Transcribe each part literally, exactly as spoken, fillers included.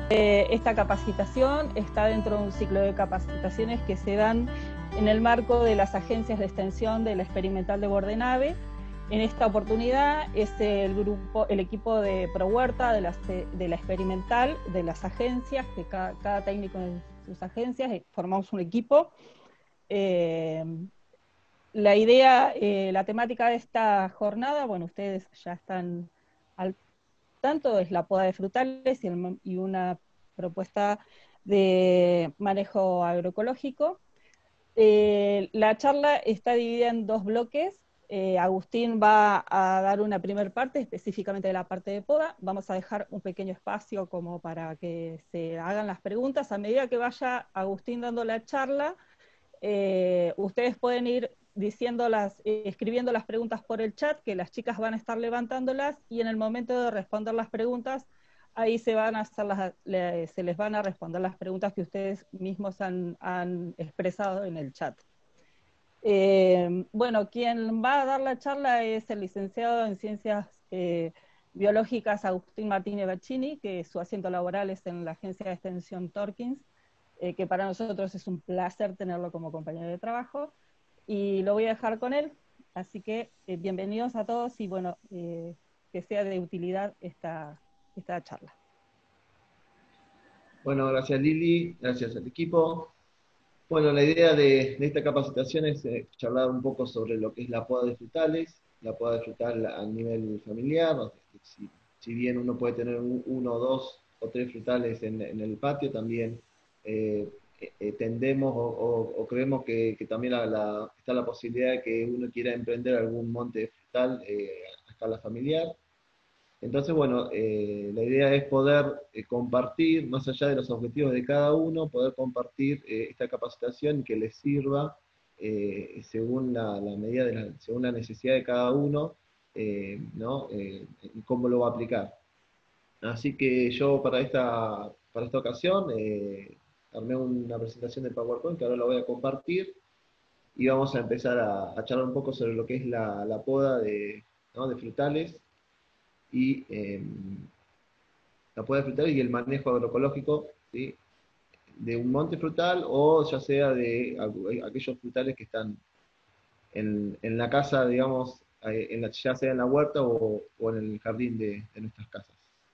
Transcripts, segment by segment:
Eh, esta capacitación está dentro de un ciclo de capacitaciones que se dan en el marco de las agencias de extensión de la experimental de Bordenave. En esta oportunidad es el grupo, el equipo de ProHuerta de la, de la experimental, de las agencias, que cada, cada técnico en sus agencias, formamos un equipo. Eh, la idea, eh, la temática de esta jornada, bueno, ustedes ya están al tanto, es la poda de frutales y, el, y una propuesta de manejo agroecológico. Eh, la charla está dividida en dos bloques. Eh, Agustín va a dar una primera parte, específicamente de la parte de poda. Vamos a dejar un pequeño espacio como para que se hagan las preguntas. A medida que vaya Agustín dando la charla, eh, ustedes pueden ir diciéndolas, eh, escribiendo las preguntas por el chat, que las chicas van a estar levantándolas, y en el momento de responder las preguntas, ahí se, van a hacer las, le, se les van a responder las preguntas que ustedes mismos han, han expresado en el chat. Eh, bueno, quien va a dar la charla es el licenciado en Ciencias eh, Biológicas Agustín Martínez Baccini, que su asiento laboral es en la Agencia de Extensión Torkins, eh, que para nosotros es un placer tenerlo como compañero de trabajo, y lo voy a dejar con él, así que eh, bienvenidos a todos y bueno, eh, que sea de utilidad esta, esta charla. Bueno, gracias Lili, gracias al equipo. Bueno, la idea de, de esta capacitación es eh, charlar un poco sobre lo que es la poda de frutales, la poda de frutal a nivel familiar. Si, si bien uno puede tener un, uno, dos o tres frutales en, en el patio, también eh, eh, tendemos o, o, o creemos que, que también la, la, está la posibilidad de que uno quiera emprender algún monte de frutal eh, a escala familiar. Entonces, bueno, eh, la idea es poder eh, compartir, más allá de los objetivos de cada uno, poder compartir eh, esta capacitación que les sirva eh, según la, la medida, de la, según la necesidad de cada uno, eh, ¿no? Eh, y cómo lo va a aplicar. Así que yo para esta, para esta ocasión eh, armé una presentación de PowerPoint que ahora la voy a compartir y vamos a empezar a, a charlar un poco sobre lo que es la, la poda de, ¿no? de frutales y eh, la poda de frutales y el manejo agroecológico, ¿sí? de un monte frutal o ya sea de aquellos frutales que están en, en la casa, digamos, en la, ya sea en la huerta o, o en el jardín de, de nuestras casas.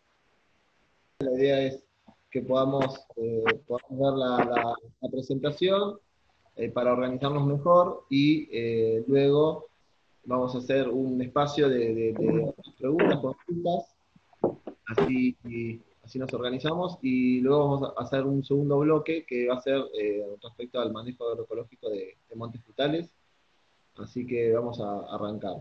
La idea es que podamos, eh, podamos ver la, la, la presentación eh, para organizarnos mejor y eh, luego vamos a hacer un espacio de, de, de preguntas, consultas, así, y, así nos organizamos y luego vamos a hacer un segundo bloque que va a ser eh, respecto al manejo agroecológico de, de montes frutales, así que vamos a arrancar.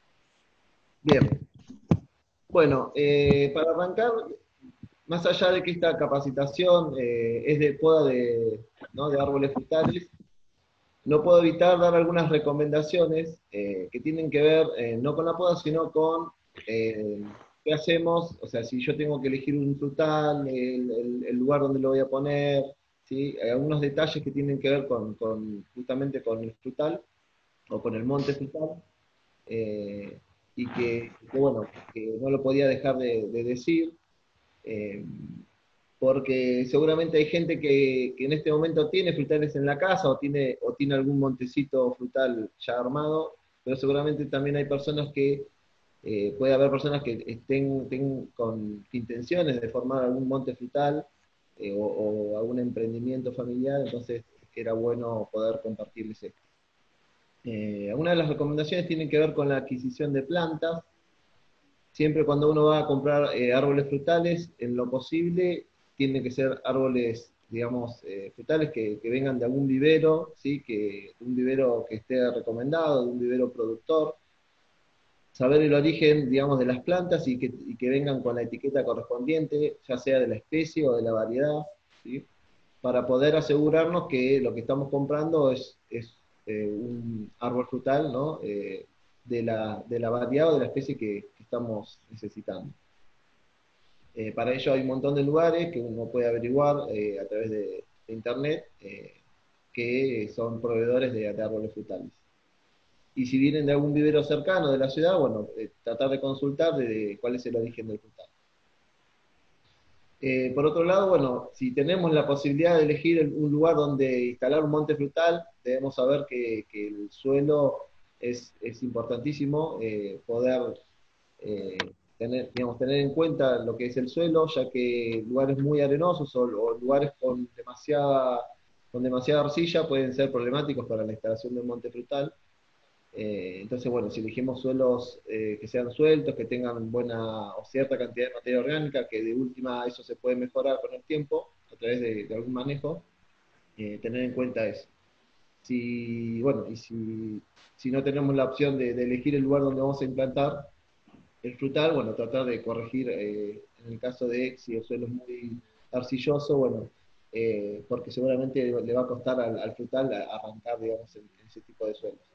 Bien, bueno, eh, para arrancar, más allá de que esta capacitación eh, es de poda de, ¿no? de árboles frutales, no puedo evitar dar algunas recomendaciones eh, que tienen que ver eh, no con la poda, sino con eh, qué hacemos, o sea, si yo tengo que elegir un frutal, el, el, el lugar donde lo voy a poner, ¿sí? Hay algunos detalles que tienen que ver con, con justamente con el frutal o con el monte frutal, eh, y que, que, bueno, que no lo podía dejar de, de decir. Eh, porque seguramente hay gente que, que, en este momento tiene frutales en la casa o tiene, o tiene algún montecito frutal ya armado, pero seguramente también hay personas que, eh, puede haber personas que estén, estén con intenciones de formar algún monte frutal eh, o, o algún emprendimiento familiar, entonces era bueno poder compartirles esto. Eh, algunas de las recomendaciones tienen que ver con la adquisición de plantas. Siempre cuando uno va a comprar eh, árboles frutales, en lo posible, tienen que ser árboles, digamos, eh, frutales que, que vengan de algún vivero, ¿sí? que, un vivero que esté recomendado, de un vivero productor. Saber el origen, digamos, de las plantas y que, y que vengan con la etiqueta correspondiente, ya sea de la especie o de la variedad, ¿sí? para poder asegurarnos que lo que estamos comprando es, es eh, un árbol frutal, ¿no? Eh, de, la, de la variedad o de la especie que, que estamos necesitando. Eh, para ello hay un montón de lugares que uno puede averiguar eh, a través de, de internet eh, que son proveedores de, de árboles frutales. Y si vienen de algún vivero cercano de la ciudad, bueno, eh, tratar de consultar de, de cuál es el origen del frutal. Eh, por otro lado, bueno, si tenemos la posibilidad de elegir el- un lugar donde instalar un monte frutal, debemos saber que, que el suelo es, es importantísimo, eh, poder eh, tener, digamos, tener en cuenta lo que es el suelo, ya que lugares muy arenosos o, o lugares con demasiada, con demasiada arcilla pueden ser problemáticos para la instalación de un monte frutal. Eh, entonces, bueno, si elegimos suelos eh, que sean sueltos, que tengan buena o cierta cantidad de materia orgánica, que de última eso se puede mejorar con el tiempo a través de, de algún manejo, eh, tener en cuenta eso. Si, bueno, y si, si no tenemos la opción de, de elegir el lugar donde vamos a implantar el frutal, bueno, tratar de corregir eh, en el caso de si el suelo es muy arcilloso, bueno, eh, porque seguramente le va a costar al, al frutal arrancar, digamos, en, en ese tipo de suelos.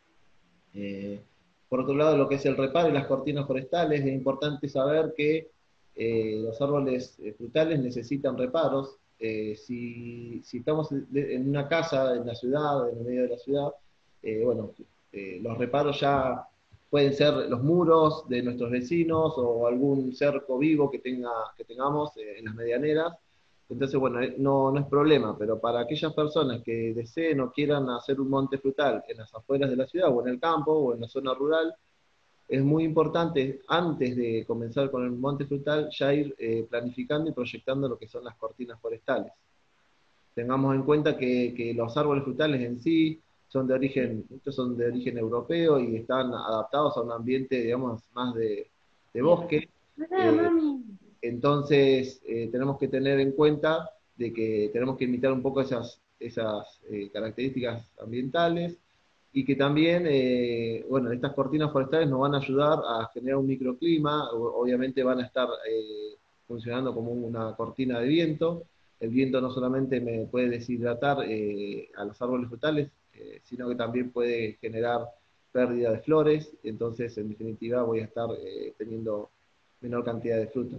Eh, por otro lado, lo que es el reparo y las cortinas forestales, es importante saber que eh, los árboles eh, frutales necesitan reparos. Eh, si, si, estamos en una casa en la ciudad, en el medio de la ciudad, eh, bueno, eh, los reparos ya pueden ser los muros de nuestros vecinos o algún cerco vivo que, tenga, que tengamos eh, en las medianeras. Entonces, bueno, eh, no, no es problema, pero para aquellas personas que deseen o quieran hacer un monte frutal en las afueras de la ciudad, o en el campo, o en la zona rural, es muy importante, antes de comenzar con el monte frutal, ya ir eh, planificando y proyectando lo que son las cortinas forestales. Tengamos en cuenta que, que los árboles frutales en sí son de origen, estos son de origen europeo y están adaptados a un ambiente, digamos, más de, de bosque. Eh, entonces, eh, tenemos que tener en cuenta de que tenemos que imitar un poco esas, esas eh, características ambientales y que también, eh, bueno, estas cortinas forestales nos van a ayudar a generar un microclima, obviamente van a estar eh, funcionando como una cortina de viento. El viento no solamente me puede deshidratar eh, a los árboles frutales, eh, sino que también puede generar pérdida de flores, entonces en definitiva voy a estar eh, teniendo menor cantidad de frutos.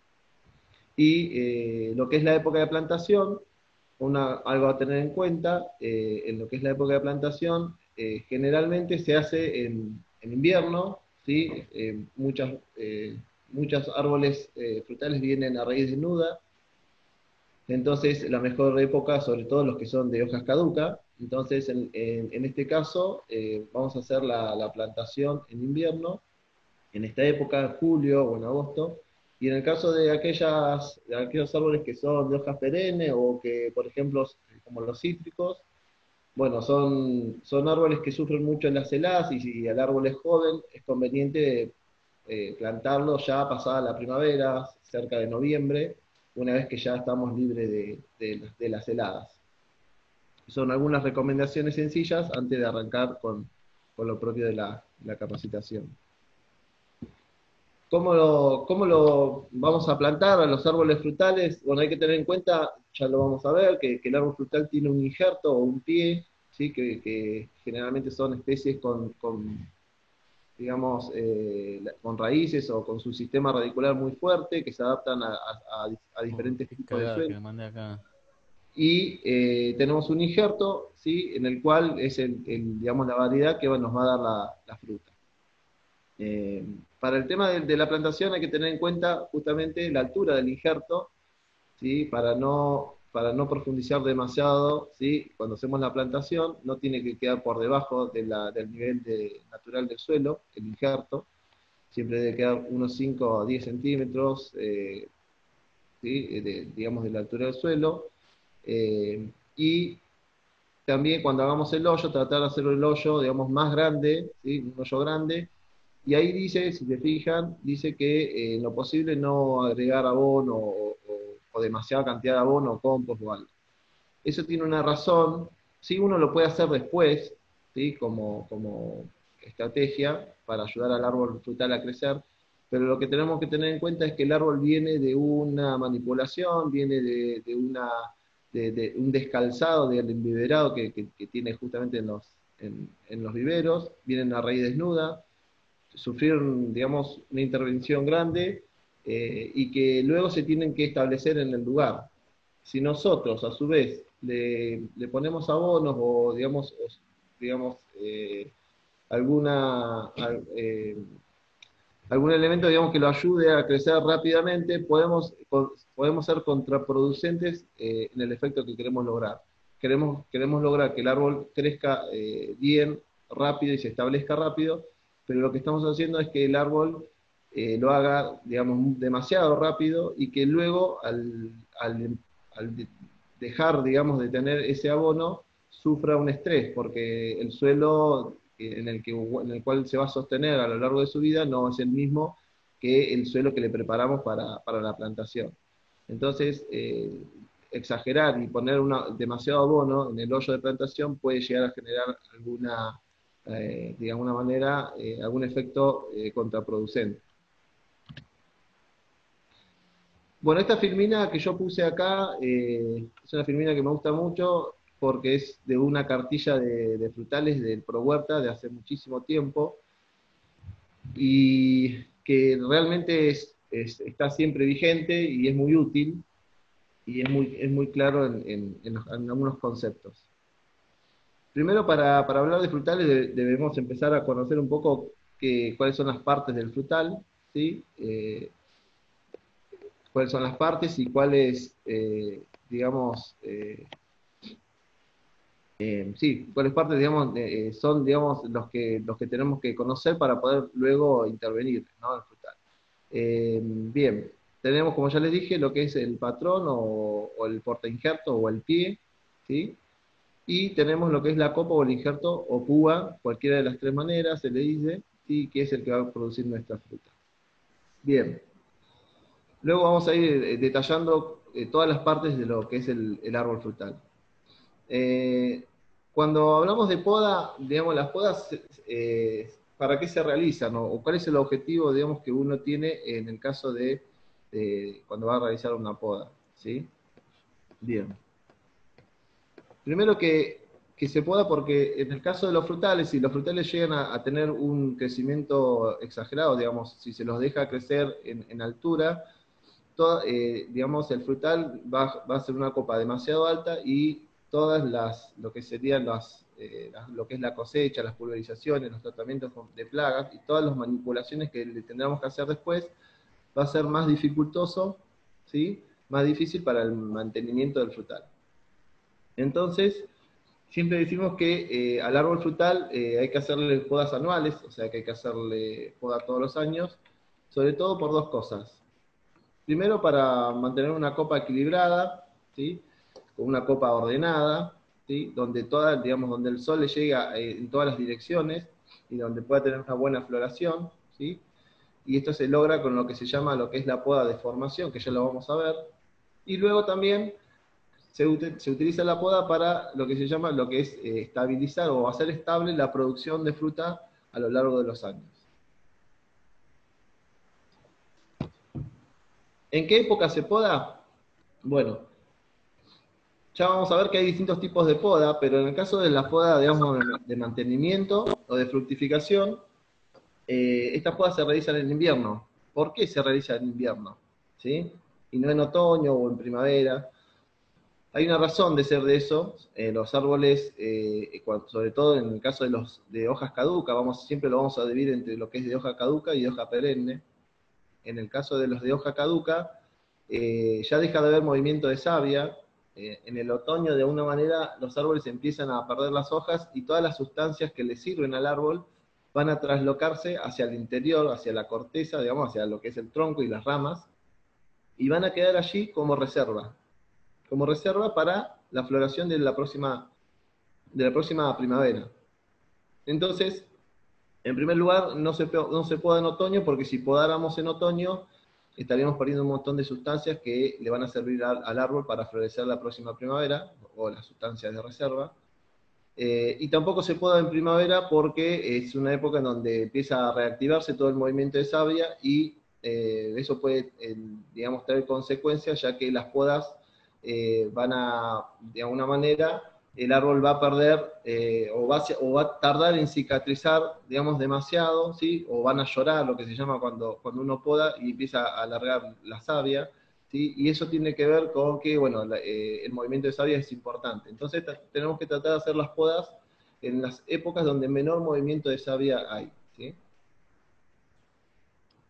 Y eh, lo que es la época de plantación, una, algo a tener en cuenta, eh, en lo que es la época de plantación, eh, generalmente se hace en, en invierno, ¿sí? Eh, muchas, eh, muchos árboles eh, frutales vienen a raíz desnuda, entonces la mejor época, sobre todo los que son de hojas caducas, entonces en, en, en este caso eh, vamos a hacer la, la plantación en invierno, en esta época, julio o en agosto, y en el caso de, aquellas, de aquellos árboles que son de hojas perennes o que, por ejemplo, como los cítricos, bueno, son, son árboles que sufren mucho en las heladas y si el árbol es joven, es conveniente eh, plantarlo ya pasada la primavera, cerca de noviembre, una vez que ya estamos libres de, de, de las heladas. Son algunas recomendaciones sencillas antes de arrancar con, con lo propio de la, la capacitación. ¿Cómo lo, ¿Cómo lo vamos a plantar a los árboles frutales? Bueno, hay que tener en cuenta, ya lo vamos a ver, que, que el árbol frutal tiene un injerto o un pie, ¿sí? que, que generalmente son especies con, con digamos, eh, con raíces o con su sistema radicular muy fuerte, que se adaptan a, a, a Oh, diferentes qué tipos de cagada que suelo. me mandé acá. Y eh, tenemos un injerto, ¿sí? En el cual es el, el, digamos, la variedad que nos va a dar la, la fruta. Eh, para el tema de, de, la plantación hay que tener en cuenta justamente la altura del injerto, ¿sí? para, no, para no profundizar demasiado, ¿sí? Cuando hacemos la plantación no tiene que quedar por debajo de la, del nivel de, natural del suelo, el injerto, siempre debe quedar unos cinco a diez centímetros, eh, ¿sí? de, digamos, de la altura del suelo, eh, y también cuando hagamos el hoyo, tratar de hacer el hoyo, digamos, más grande, ¿sí? Un hoyo grande. Y ahí dice, si se fijan, dice que eh, en lo posible no agregar abono o, o, o demasiada cantidad de abono o compost o algo. Eso tiene una razón, sí uno lo puede hacer después, ¿sí? como, como estrategia para ayudar al árbol frutal a crecer, pero lo que tenemos que tener en cuenta es que el árbol viene de una manipulación, viene de, de, una, de, de un descalzado del embiberado que, que, que tiene justamente en los, en, en los viveros, vienen a raíz desnuda, sufrieron, digamos, una intervención grande eh, y que luego se tienen que establecer en el lugar. Si nosotros, a su vez, le, le ponemos abonos o, digamos, o, digamos eh, alguna, eh, algún elemento, digamos, que lo ayude a crecer rápidamente, podemos, podemos ser contraproducentes eh, en el efecto que queremos lograr. Queremos, queremos lograr que el árbol crezca eh, bien, rápido y se establezca rápido, pero lo que estamos haciendo es que el árbol eh, lo haga, digamos, demasiado rápido y que luego al, al, al dejar, digamos, de tener ese abono, sufra un estrés, porque el suelo en el, que, en el cual se va a sostener a lo largo de su vida no es el mismo que el suelo que le preparamos para, para la plantación. Entonces, eh, exagerar y poner una, demasiado abono en el hoyo de plantación puede llegar a generar alguna, eh, de alguna manera, eh, algún efecto eh, contraproducente. Bueno, esta filmina que yo puse acá eh, es una filmina que me gusta mucho porque es de una cartilla de, de frutales del ProHuerta de hace muchísimo tiempo y que realmente es, es, está siempre vigente y es muy útil y es muy, es muy claro en, en, en, los, en algunos conceptos. Primero, para, para hablar de frutales de, debemos empezar a conocer un poco que, cuáles son las partes del frutal, ¿sí? Eh, cuáles son las partes y cuáles, eh, digamos, eh, eh, sí, cuáles partes, digamos, eh, son, digamos, los que, los que tenemos que conocer para poder luego intervenir, ¿no? El frutal. Eh, bien, tenemos, como ya les dije, lo que es el patrón o, o el portainjerto o el pie, ¿sí? Y tenemos lo que es la copa o el injerto o púa, cualquiera de las tres maneras se le dice, ¿sí? Que es el que va a producir nuestra fruta. Bien. Luego vamos a ir eh, detallando eh, todas las partes de lo que es el, el árbol frutal. Eh, cuando hablamos de poda, digamos, las podas, eh, ¿para qué se realizan? ¿O, o cuál es el objetivo, digamos, que uno tiene en el caso de, de cuando va a realizar una poda? ¿Sí? Bien. Primero que, que se poda porque en el caso de los frutales, si los frutales llegan a, a tener un crecimiento exagerado, digamos, si se los deja crecer en, en altura, todo, eh, digamos, el frutal va, va a ser una copa demasiado alta y todas las, lo que serían las, eh, las, lo que es la cosecha, las pulverizaciones, los tratamientos de plagas y todas las manipulaciones que le tendremos que hacer después, va a ser más dificultoso, ¿sí? Más difícil para el mantenimiento del frutal. Entonces, siempre decimos que eh, al árbol frutal eh, hay que hacerle podas anuales, o sea que hay que hacerle poda todos los años, sobre todo por dos cosas. Primero, para mantener una copa equilibrada, ¿sí? Con una copa ordenada, ¿sí? Donde, toda, digamos, donde el sol le llega eh, en todas las direcciones y donde pueda tener una buena floración, ¿sí? Y esto se logra con lo que se llama lo que es la poda de formación, que ya lo vamos a ver. Y luego también se, ut se utiliza la poda para lo que se llama lo que es eh, estabilizar o hacer estable la producción de fruta a lo largo de los años. ¿En qué época se poda? Bueno, ya vamos a ver que hay distintos tipos de poda, pero en el caso de la poda, digamos, de mantenimiento o de fructificación, eh, estas podas se realizan en invierno. ¿Por qué se realiza en invierno? ¿Sí? Y no en otoño o en primavera. Hay una razón de ser de eso. Eh, los árboles, eh, sobre todo en el caso de los de hojas caducas, vamos, siempre lo vamos a dividir entre lo que es de hoja caduca y de hoja perenne. En el caso de los de hoja caduca, eh, ya deja de haber movimiento de savia. Eh, en el otoño, de alguna manera, los árboles empiezan a perder las hojas y todas las sustancias que le sirven al árbol van a traslocarse hacia el interior, hacia la corteza, digamos, hacia lo que es el tronco y las ramas, y van a quedar allí como reserva, como reserva para la floración de la próxima, de la próxima primavera. Entonces, en primer lugar, no se, no se poda en otoño, porque si podáramos en otoño, estaríamos perdiendo un montón de sustancias que le van a servir al, al árbol para florecer la próxima primavera, o las sustancias de reserva. Eh, y tampoco se poda en primavera porque es una época en donde empieza a reactivarse todo el movimiento de savia y eh, eso puede, eh, digamos, traer consecuencias, ya que las podas eh, van a, de alguna manera, el árbol va a perder eh, o, va, o va a tardar en cicatrizar, digamos, demasiado, ¿sí? O van a llorar, lo que se llama cuando, cuando uno poda y empieza a alargar la savia, ¿sí? Y eso tiene que ver con que, bueno, la, eh, el movimiento de savia es importante. Entonces tenemos que tratar de hacer las podas en las épocas donde menor movimiento de savia hay, ¿sí?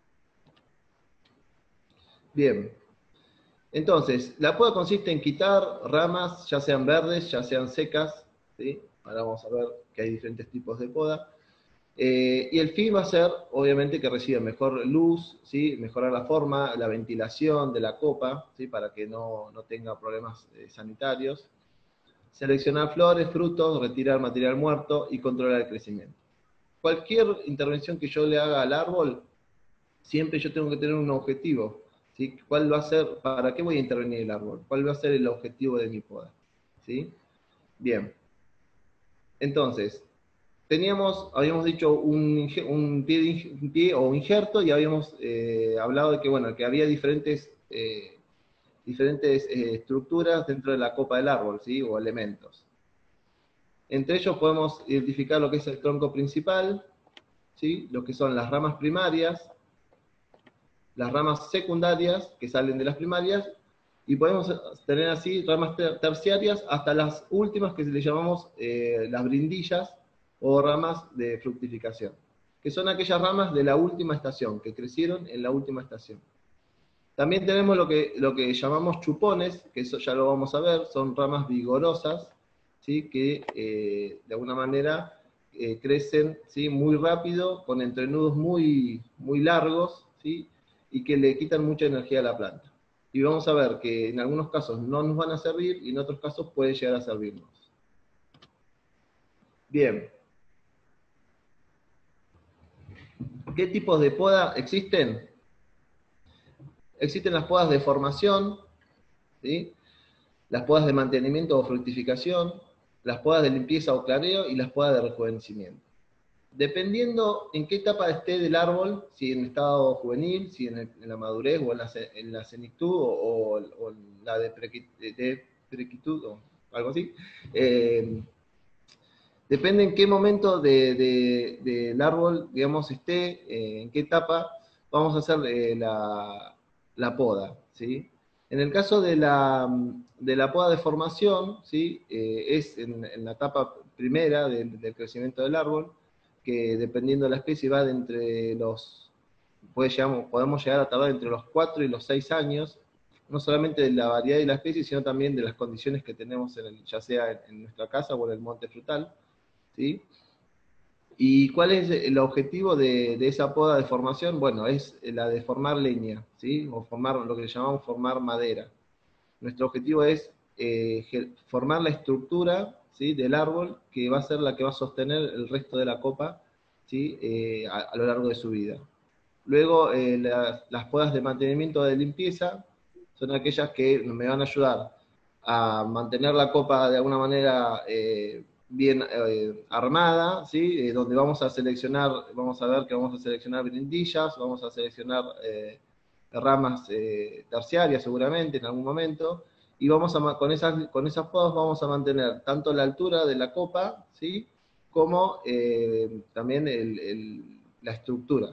Bien. Entonces, la poda consiste en quitar ramas, ya sean verdes, ya sean secas, ¿sí? Ahora vamos a ver que hay diferentes tipos de poda. Eh, y el fin va a ser, obviamente, que reciba mejor luz, ¿sí? Mejorar la forma, la ventilación de la copa, ¿sí? Para que no, no tenga problemas eh, sanitarios. Seleccionar flores, frutos, retirar material muerto y controlar el crecimiento. Cualquier intervención que yo le haga al árbol, siempre yo tengo que tener un objetivo, ¿sí? ¿Cuál va a ser, para qué voy a intervenir el árbol? ¿Cuál va a ser el objetivo de mi poda? ¿Sí? Bien. Entonces, teníamos, habíamos dicho un, un, pie, un pie o injerto y habíamos eh, hablado de que, bueno, que había diferentes, eh, diferentes eh, estructuras dentro de la copa del árbol, ¿sí? O elementos. Entre ellos podemos identificar lo que es el tronco principal, ¿sí? Lo que son las ramas primarias, las ramas secundarias que salen de las primarias, y podemos tener así ramas terciarias hasta las últimas que le llamamos eh, las brindillas o ramas de fructificación, que son aquellas ramas de la última estación, que crecieron en la última estación. También tenemos lo que, lo que llamamos chupones, que eso ya lo vamos a ver, son ramas vigorosas, ¿sí? Que eh, de alguna manera eh, crecen, ¿sí? Muy rápido, con entrenudos muy, muy largos, ¿sí? Y que le quitan mucha energía a la planta. Y vamos a ver que en algunos casos no nos van a servir y en otros casos puede llegar a servirnos. Bien. ¿Qué tipos de poda existen? Existen las podas de formación, ¿sí? Las podas de mantenimiento o fructificación, las podas de limpieza o clareo y las podas de rejuvenecimiento. Dependiendo en qué etapa esté del árbol, si en estado juvenil, si en, el, en la madurez o en la, en la senectud o, o, o la de, de prequitud o algo así, eh, depende en qué momento del de, de, de árbol, digamos, esté, eh, en qué etapa vamos a hacer eh, la, la poda, ¿sí? En el caso de la, de la poda de formación, ¿sí? Eh, es en, en la etapa primera del, del crecimiento del árbol, que dependiendo de la especie va de entre los, puede llegar, podemos llegar a tardar entre los cuatro y los seis años, no solamente de la variedad de la especie, sino también de las condiciones que tenemos, en el, ya sea en, en nuestra casa o en el monte frutal, ¿sí? ¿Y cuál es el objetivo de, de esa poda de formación? Bueno, es la de formar leña, ¿sí? O formar lo que llamamos formar madera. Nuestro objetivo es eh, formar la estructura, ¿sí? Del árbol, que va a ser la que va a sostener el resto de la copa, ¿sí? eh, a, a lo largo de su vida. Luego, eh, la, las podas de mantenimiento de limpieza son aquellas que me van a ayudar a mantener la copa de alguna manera eh, bien eh, armada, ¿sí? Eh, donde vamos a seleccionar, vamos a ver que vamos a seleccionar brindillas, vamos a seleccionar eh, ramas eh, terciarias seguramente en algún momento, y vamos a, con, esas, con esas podas vamos a mantener tanto la altura de la copa, ¿sí? Como eh, también el, el, la estructura.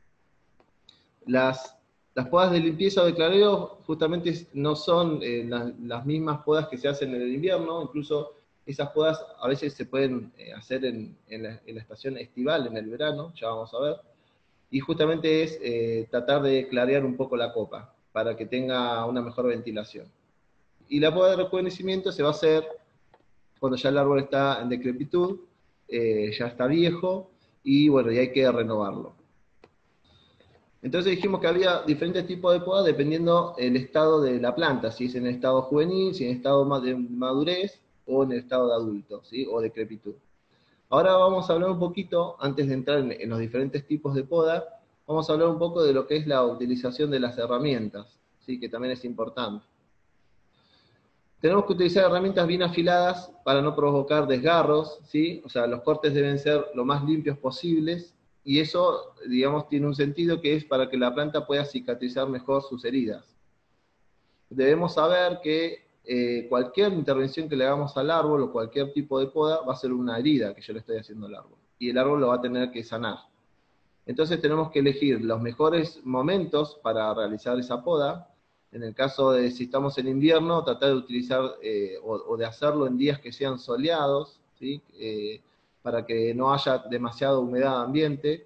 Las, las podas de limpieza o de clareo justamente no son eh, la, las mismas podas que se hacen en el invierno, incluso esas podas a veces se pueden eh, hacer en, en, la, en la estación estival, en el verano, ya vamos a ver, y justamente es eh, tratar de clarear un poco la copa, para que tenga una mejor ventilación. Y la poda de rejuvenecimiento se va a hacer cuando ya el árbol está en decrepitud, eh, ya está viejo, y bueno, y hay que renovarlo. Entonces dijimos que había diferentes tipos de poda dependiendo el estado de la planta, si es en el estado juvenil, si en el estado de madurez, o en el estado de adulto, ¿sí? O decrepitud. Ahora vamos a hablar un poquito, antes de entrar en, en los diferentes tipos de poda, vamos a hablar un poco de lo que es la utilización de las herramientas, ¿sí? Que también es importante. Tenemos que utilizar herramientas bien afiladas para no provocar desgarros, ¿sí? O sea, los cortes deben ser lo más limpios posibles, y eso, digamos, tiene un sentido que es para que la planta pueda cicatrizar mejor sus heridas. Debemos saber que eh, cualquier intervención que le hagamos al árbol o cualquier tipo de poda va a ser una herida que yo le estoy haciendo al árbol, y el árbol lo va a tener que sanar. Entonces tenemos que elegir los mejores momentos para realizar esa poda. En el caso de si estamos en invierno, tratar de utilizar eh, o, o de hacerlo en días que sean soleados, ¿sí? eh, para que no haya demasiada humedad ambiente,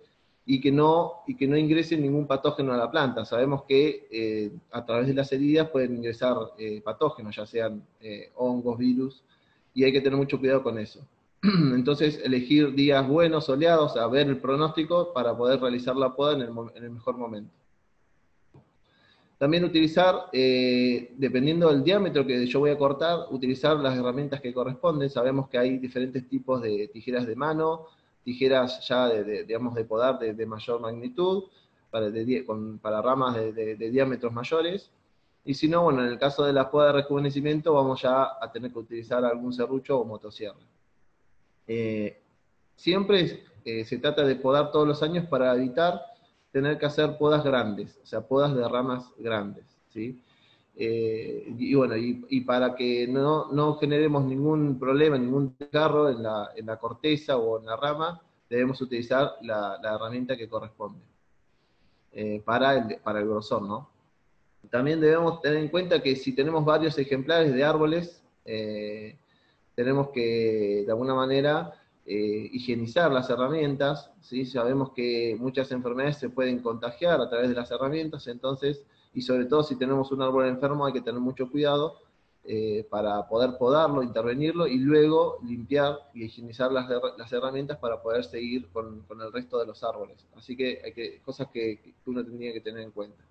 y que no, y que no ingrese ningún patógeno a la planta. Sabemos que eh, a través de las heridas pueden ingresar eh, patógenos, ya sean eh, hongos, virus, y hay que tener mucho cuidado con eso. Entonces, elegir días buenos, soleados, a ver el pronóstico para poder realizar la poda en el, en el mejor momento. También utilizar, eh, dependiendo del diámetro que yo voy a cortar, utilizar las herramientas que corresponden. Sabemos que hay diferentes tipos de tijeras de mano, tijeras ya de, de, digamos, de podar de, de mayor magnitud, para, de, con, para ramas de, de, de diámetros mayores. Y si no, bueno, en el caso de la poda de rejuvenecimiento, vamos ya a tener que utilizar algún serrucho o motosierra. Eh, siempre eh, se trata de podar todos los años para evitar tener que hacer podas grandes, o sea, podas de ramas grandes, ¿sí? Eh, y bueno, y, y para que no, no generemos ningún problema, ningún desgarro en la, en la corteza o en la rama, debemos utilizar la, la herramienta que corresponde eh, para, el, para el grosor, ¿no? También debemos tener en cuenta que si tenemos varios ejemplares de árboles, eh, tenemos que, de alguna manera, eh, higienizar las herramientas, ¿sí? Sabemos que muchas enfermedades se pueden contagiar a través de las herramientas, entonces, y sobre todo si tenemos un árbol enfermo hay que tener mucho cuidado eh, para poder podarlo, intervenirlo, y luego limpiar y higienizar las, las herramientas para poder seguir con, con el resto de los árboles. Así que hay que, cosas que, que uno tendría que tener en cuenta.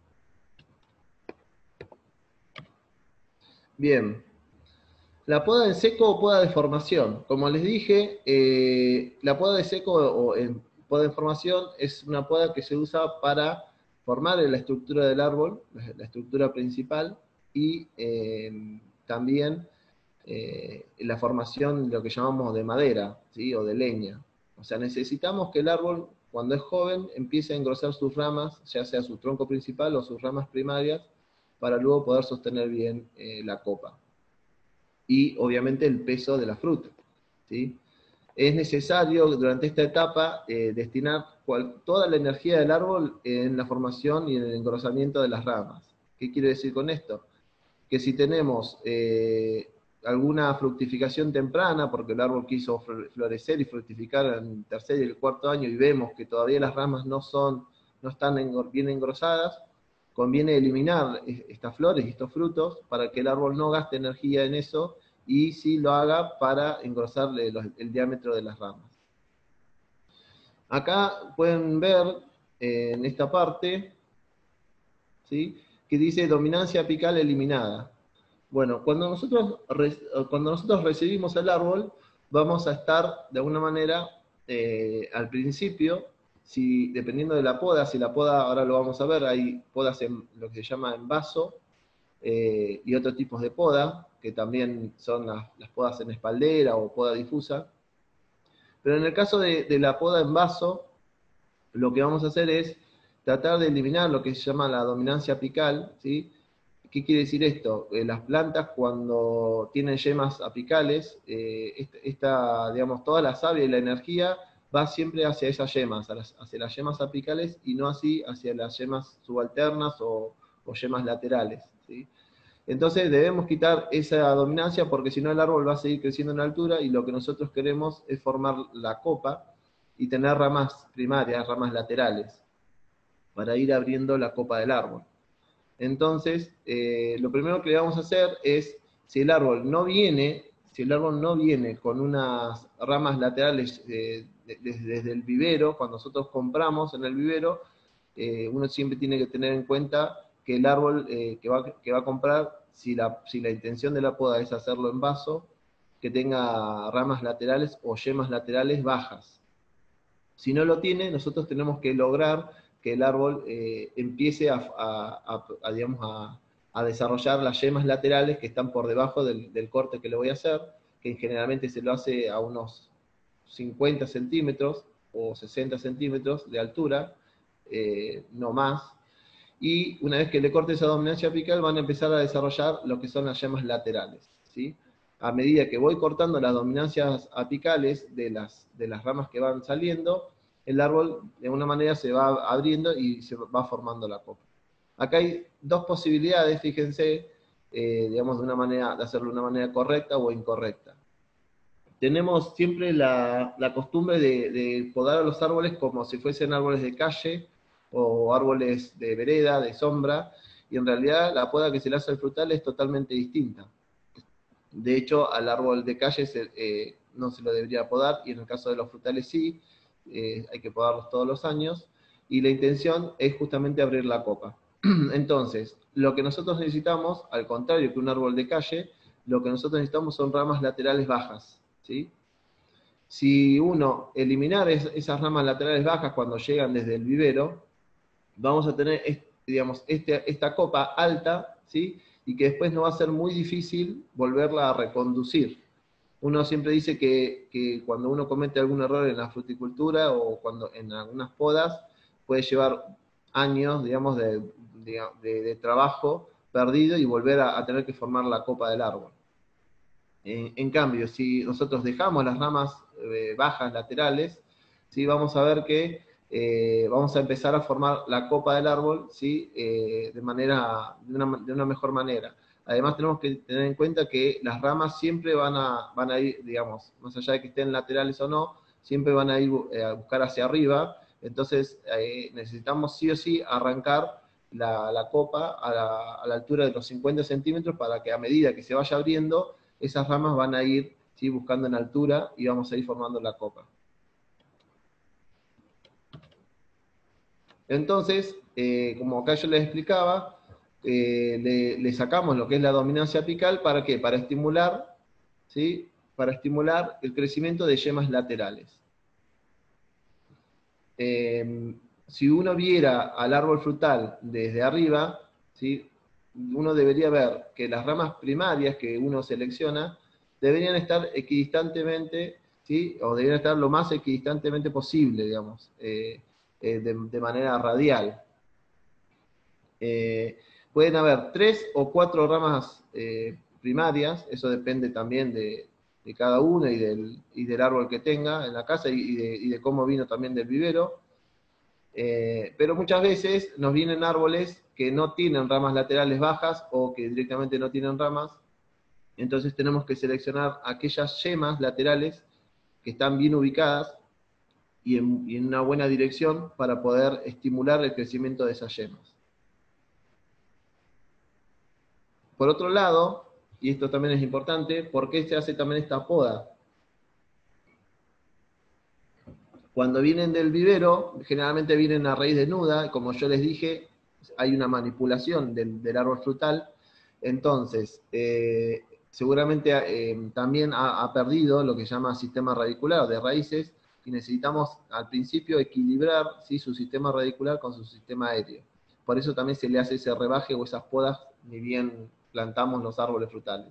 Bien. La poda en seco o poda de formación. Como les dije, eh, la poda de seco o en poda de formación es una poda que se usa para formar la estructura del árbol, la estructura principal, y eh, también eh, la formación de lo que llamamos de madera, ¿sí? O de leña. O sea, necesitamos que el árbol, cuando es joven, empiece a engrosar sus ramas, ya sea su tronco principal o sus ramas primarias, para luego poder sostener bien eh, la copa. Y obviamente el peso de la fruta, ¿sí? Es necesario durante esta etapa eh, destinar cual, toda la energía del árbol en la formación y en el engrosamiento de las ramas. ¿Qué quiere decir con esto? Que si tenemos eh, alguna fructificación temprana, porque el árbol quiso florecer y fructificar en el tercer y el cuarto año, y vemos que todavía las ramas no, son, no están bien engrosadas, conviene eliminar estas flores y estos frutos para que el árbol no gaste energía en eso y sí lo haga para engrosarle los, el diámetro de las ramas. Acá pueden ver eh, en esta parte, ¿sí?, que dice dominancia apical eliminada. Bueno, cuando nosotros, cuando nosotros recibimos el árbol, vamos a estar de alguna manera eh, al principio, si, dependiendo de la poda, si la poda, ahora lo vamos a ver, hay podas en lo que se llama en vaso, eh, y otros tipos de poda, que también son las, las podas en espaldera o poda difusa. Pero en el caso de, de la poda en vaso, lo que vamos a hacer es tratar de eliminar lo que se llama la dominancia apical, ¿sí? ¿Qué quiere decir esto? Eh, las plantas cuando tienen yemas apicales, eh, esta, esta, digamos, toda la savia y la energía va siempre hacia esas yemas, hacia las yemas apicales, y no así hacia las yemas subalternas o, o yemas laterales, ¿sí? Entonces debemos quitar esa dominancia porque si no el árbol va a seguir creciendo en altura y lo que nosotros queremos es formar la copa y tener ramas primarias, ramas laterales, para ir abriendo la copa del árbol. Entonces, eh, lo primero que vamos a hacer es, si el árbol no viene, si el árbol no viene con unas ramas laterales eh, desde, desde el vivero, cuando nosotros compramos en el vivero, eh, uno siempre tiene que tener en cuenta que el árbol eh, que, va, que va a comprar, si la, si la intención de la poda es hacerlo en vaso, que tenga ramas laterales o yemas laterales bajas. Si no lo tiene, nosotros tenemos que lograr que el árbol eh, empiece a, a, a, a, digamos, a, a desarrollar las yemas laterales que están por debajo del, del corte que le voy a hacer, que generalmente se lo hace a unos cincuenta centímetros o sesenta centímetros de altura, eh, no más. Y una vez que le corte esa dominancia apical, van a empezar a desarrollar lo que son las yemas laterales, ¿sí? A medida que voy cortando las dominancias apicales de las, de las ramas que van saliendo, el árbol de una manera se va abriendo y se va formando la copa. Acá hay dos posibilidades, fíjense, eh, digamos, de una manera, de hacerlo de una manera correcta o incorrecta. tenemos siempre la, la costumbre de, de podar a los árboles como si fuesen árboles de calle o árboles de vereda, de sombra, y en realidad la poda que se le hace al frutal es totalmente distinta. De hecho, al árbol de calle se, eh, no se lo debería podar, y en el caso de los frutales sí, eh, hay que podarlos todos los años, y la intención es justamente abrir la copa. Entonces, lo que nosotros necesitamos, al contrario que un árbol de calle, lo que nosotros necesitamos son ramas laterales bajas, ¿sí? Si uno eliminar es, esas ramas laterales bajas cuando llegan desde el vivero, vamos a tener, digamos, este, esta copa alta, ¿sí? Y que después no va a ser muy difícil volverla a reconducir. Uno siempre dice que, que cuando uno comete algún error en la fruticultura o cuando en algunas podas, puede llevar años, digamos, de, de, de trabajo perdido y volver a, a tener que formar la copa del árbol. En, en cambio, si nosotros dejamos las ramas eh, bajas laterales, ¿sí? Vamos a ver que eh, vamos a empezar a formar la copa del árbol, ¿sí? eh, de, manera, de, una, de una mejor manera. Además tenemos que tener en cuenta que las ramas siempre van a, van a ir, digamos, más allá de que estén laterales o no, siempre van a ir eh, a buscar hacia arriba. Entonces eh, necesitamos sí o sí arrancar la, la copa a la, a la altura de los cincuenta centímetros para que a medida que se vaya abriendo, esas ramas van a ir, ¿sí? buscando en altura y vamos a ir formando la copa. Entonces, eh, como acá yo les explicaba, eh, le, le sacamos lo que es la dominancia apical, ¿para qué? Para estimular, ¿sí? Para estimular el crecimiento de yemas laterales. Eh, si uno viera al árbol frutal desde arriba, ¿sí? Uno debería ver que las ramas primarias que uno selecciona deberían estar equidistantemente, ¿sí? O deberían estar lo más equidistantemente posible, digamos, eh, eh, de, de manera radial. Eh, pueden haber tres o cuatro ramas eh, primarias, eso depende también de, de cada uno y del, y del árbol que tenga en la casa y de, y de cómo vino también del vivero. Eh, pero muchas veces nos vienen árboles que no tienen ramas laterales bajas o que directamente no tienen ramas, entonces tenemos que seleccionar aquellas yemas laterales que están bien ubicadas y en, y en una buena dirección para poder estimular el crecimiento de esas yemas. Por otro lado, y esto también es importante, ¿por qué se hace también esta poda? Cuando vienen del vivero, generalmente vienen a raíz desnuda, como yo les dije, hay una manipulación del, del árbol frutal, entonces eh, seguramente eh, también ha, ha perdido lo que se llama sistema radicular de raíces, y necesitamos al principio equilibrar, ¿sí? su sistema radicular con su sistema aéreo. Por eso también se le hace ese rebaje o esas podas, ni bien plantamos los árboles frutales.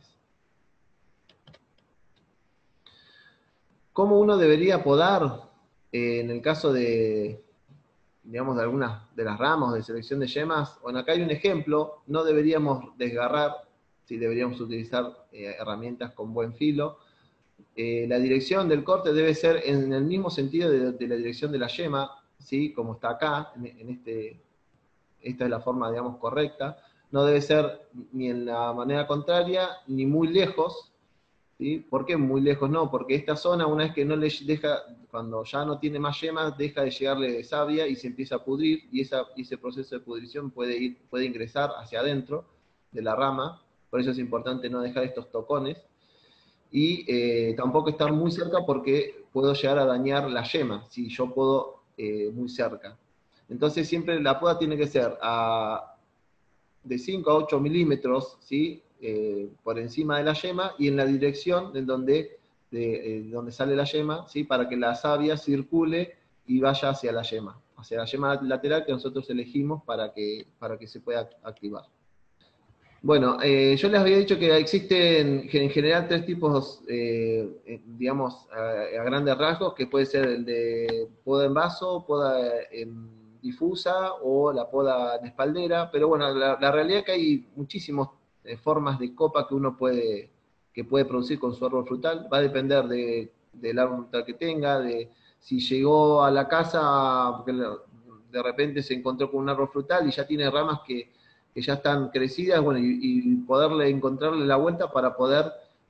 ¿Cómo uno debería podar? Eh, en el caso de, digamos, de algunas de las ramas de selección de yemas, bueno, acá hay un ejemplo, no deberíamos desgarrar, sí, deberíamos utilizar eh, herramientas con buen filo. Eh, la dirección del corte debe ser en el mismo sentido de, de la dirección de la yema, ¿sí? Como está acá, en, en este, esta es la forma, digamos, correcta. No debe ser ni en la manera contraria, ni muy lejos, ¿sí? ¿Por qué muy lejos? No, porque esta zona, una vez que no le deja, cuando ya no tiene más yemas, deja de llegarle savia y se empieza a pudrir, y esa, ese proceso de pudrición puede, ir, puede ingresar hacia adentro de la rama, por eso es importante no dejar estos tocones, y eh, tampoco estar muy cerca porque puedo llegar a dañar la yema, si yo puedo eh, muy cerca. Entonces siempre la poda tiene que ser a, de cinco a ocho milímetros, ¿sí? Eh, por encima de la yema y en la dirección de donde, de, eh, donde sale la yema, ¿sí? Para que la savia circule y vaya hacia la yema, hacia la yema lateral que nosotros elegimos para que, para que se pueda activar. Bueno, eh, yo les había dicho que existen en general tres tipos, eh, digamos, a, a grandes rasgos, que puede ser el de poda en vaso, poda en difusa o la poda en espaldera, pero bueno, la, la realidad es que hay muchísimas eh, formas de copa que uno puede, que puede producir con su árbol frutal, va a depender de, del árbol frutal que tenga, de si llegó a la casa, porque de repente se encontró con un árbol frutal y ya tiene ramas que, que ya están crecidas, bueno, y, y poderle encontrarle la vuelta para poder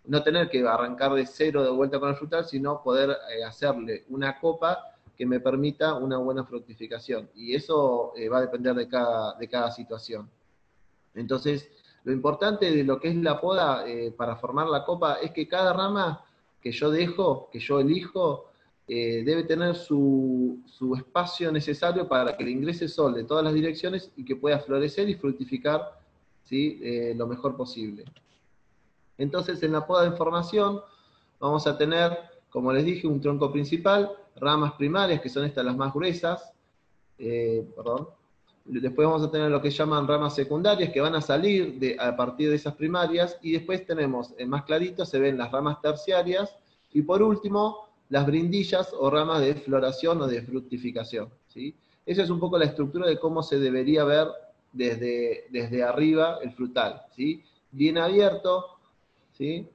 no tener que arrancar de cero de vuelta con el frutal, sino poder eh, hacerle una copa que me permita una buena fructificación. Y eso eh, va a depender de cada, de cada situación. Entonces, lo importante de lo que es la poda eh, para formar la copa es que cada rama que yo dejo, que yo elijo, eh, debe tener su, su espacio necesario para que le ingrese sol de todas las direcciones y que pueda florecer y fructificar, ¿sí? eh, lo mejor posible. Entonces, en la poda de formación vamos a tener, como les dije, un tronco principal, ramas primarias, que son estas las más gruesas, eh, perdón. Después vamos a tener lo que llaman ramas secundarias, que van a salir de, a partir de esas primarias, y después tenemos, en más clarito, se ven las ramas terciarias, y por último, las brindillas o ramas de floración o de fructificación, ¿sí? Esa es un poco la estructura de cómo se debería ver desde, desde arriba el frutal, ¿sí? Bien abierto, ¿sí?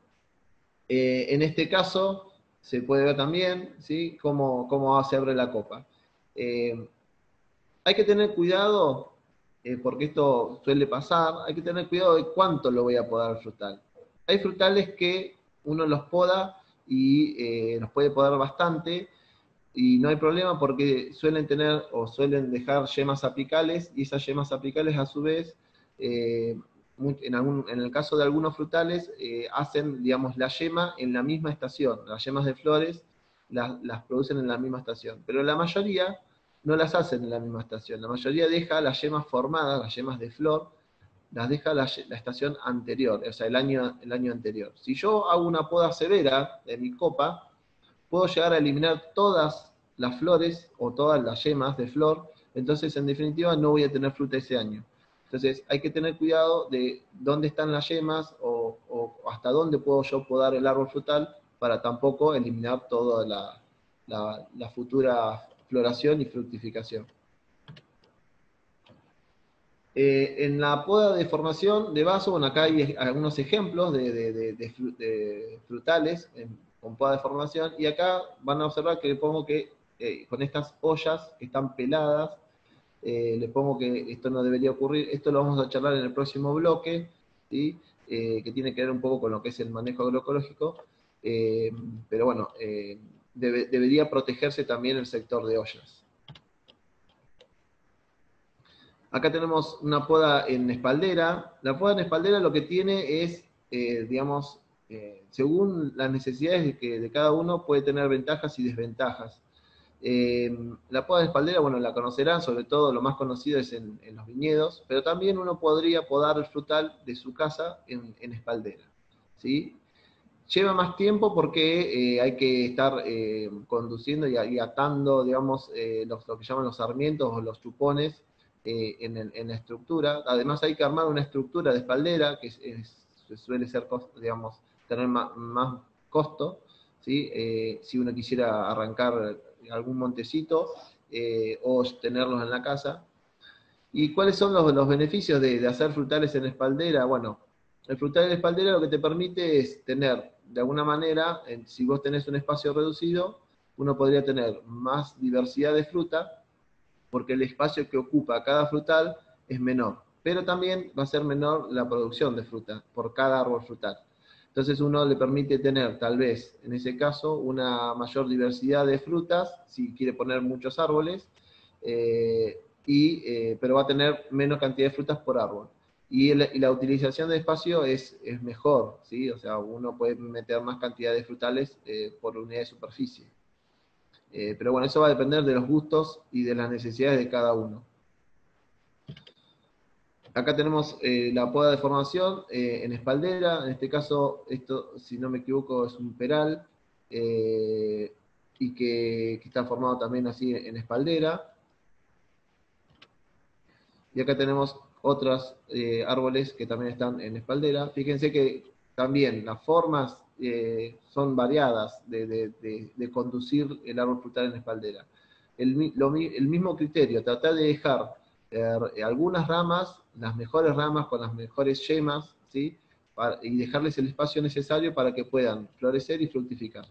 Eh, en este caso, se puede ver también, ¿sí? cómo, cómo se abre la copa. Eh, hay que tener cuidado, eh, porque esto suele pasar, hay que tener cuidado de cuánto lo voy a podar al frutal. Hay frutales que uno los poda y eh, los puede podar bastante, y no hay problema porque suelen tener o suelen dejar yemas apicales, y esas yemas apicales a su vez, eh, en, algún, en el caso de algunos frutales, eh, hacen, digamos, la yema en la misma estación. Las yemas de flores las, las producen en la misma estación, pero la mayoría no las hacen en la misma estación. La mayoría deja las yemas formadas, las yemas de flor, las deja la, la estación anterior, o sea, el año, el año anterior. Si yo hago una poda severa de mi copa, puedo llegar a eliminar todas las flores o todas las yemas de flor, entonces en definitiva no voy a tener fruta ese año. Entonces hay que tener cuidado de dónde están las yemas o, o hasta dónde puedo yo podar el árbol frutal para tampoco eliminar toda la, la, la futura floración y fructificación. Eh, en la poda de formación de vaso, bueno, acá hay algunos ejemplos de, de, de, de, de frutales en, con poda de formación, y acá van a observar que le pongo que eh, con estas ollas que están peladas, eh, le pongo que esto no debería ocurrir. Esto lo vamos a charlar en el próximo bloque, ¿sí? eh, que tiene que ver un poco con lo que es el manejo agroecológico, eh, pero bueno, eh, debe, debería protegerse también el sector de ollas. Acá tenemos una poda en espaldera. La poda en espaldera lo que tiene es, eh, digamos, eh, según las necesidades de, que, de cada uno, puede tener ventajas y desventajas. Eh, la poda en espaldera, bueno, la conocerán, sobre todo lo más conocido es en, en los viñedos, pero también uno podría podar el frutal de su casa en, en espaldera, ¿sí? Lleva más tiempo porque eh, hay que estar eh, conduciendo y, y atando, digamos, eh, los, lo que llaman los sarmientos o los chupones, Eh, en, el, en la estructura. Además hay que armar una estructura de espaldera que es, es, suele ser, digamos, tener más, más costo, ¿sí? eh, si uno quisiera arrancar algún montecito eh, o tenerlos en la casa. ¿Y cuáles son los, los beneficios de, de hacer frutales en espaldera? Bueno, el frutal en espaldera lo que te permite es tener, de alguna manera, en, si vos tenés un espacio reducido, uno podría tener más diversidad de fruta, porque el espacio que ocupa cada frutal es menor, pero también va a ser menor la producción de fruta por cada árbol frutal. Entonces uno le permite tener, tal vez, en ese caso, una mayor diversidad de frutas, si quiere poner muchos árboles, eh, y, eh, pero va a tener menos cantidad de frutas por árbol. Y, el, y la utilización de espacio es, es mejor, ¿sí? O sea, uno puede meter más cantidad de frutales eh, por unidad de superficie. Eh, pero bueno, eso va a depender de los gustos y de las necesidades de cada uno. Acá tenemos eh, la poda de formación eh, en espaldera. En este caso, esto, si no me equivoco, es un peral, eh, y que, que está formado también así en espaldera. Y acá tenemos otros eh, árboles que también están en espaldera. Fíjense que también las formas eh, son variadas de, de, de, de conducir el árbol frutal en espaldera. El, lo, el mismo criterio, tratar de dejar eh, algunas ramas, las mejores ramas con las mejores yemas, ¿sí? Para, y dejarles el espacio necesario para que puedan florecer y fructificar.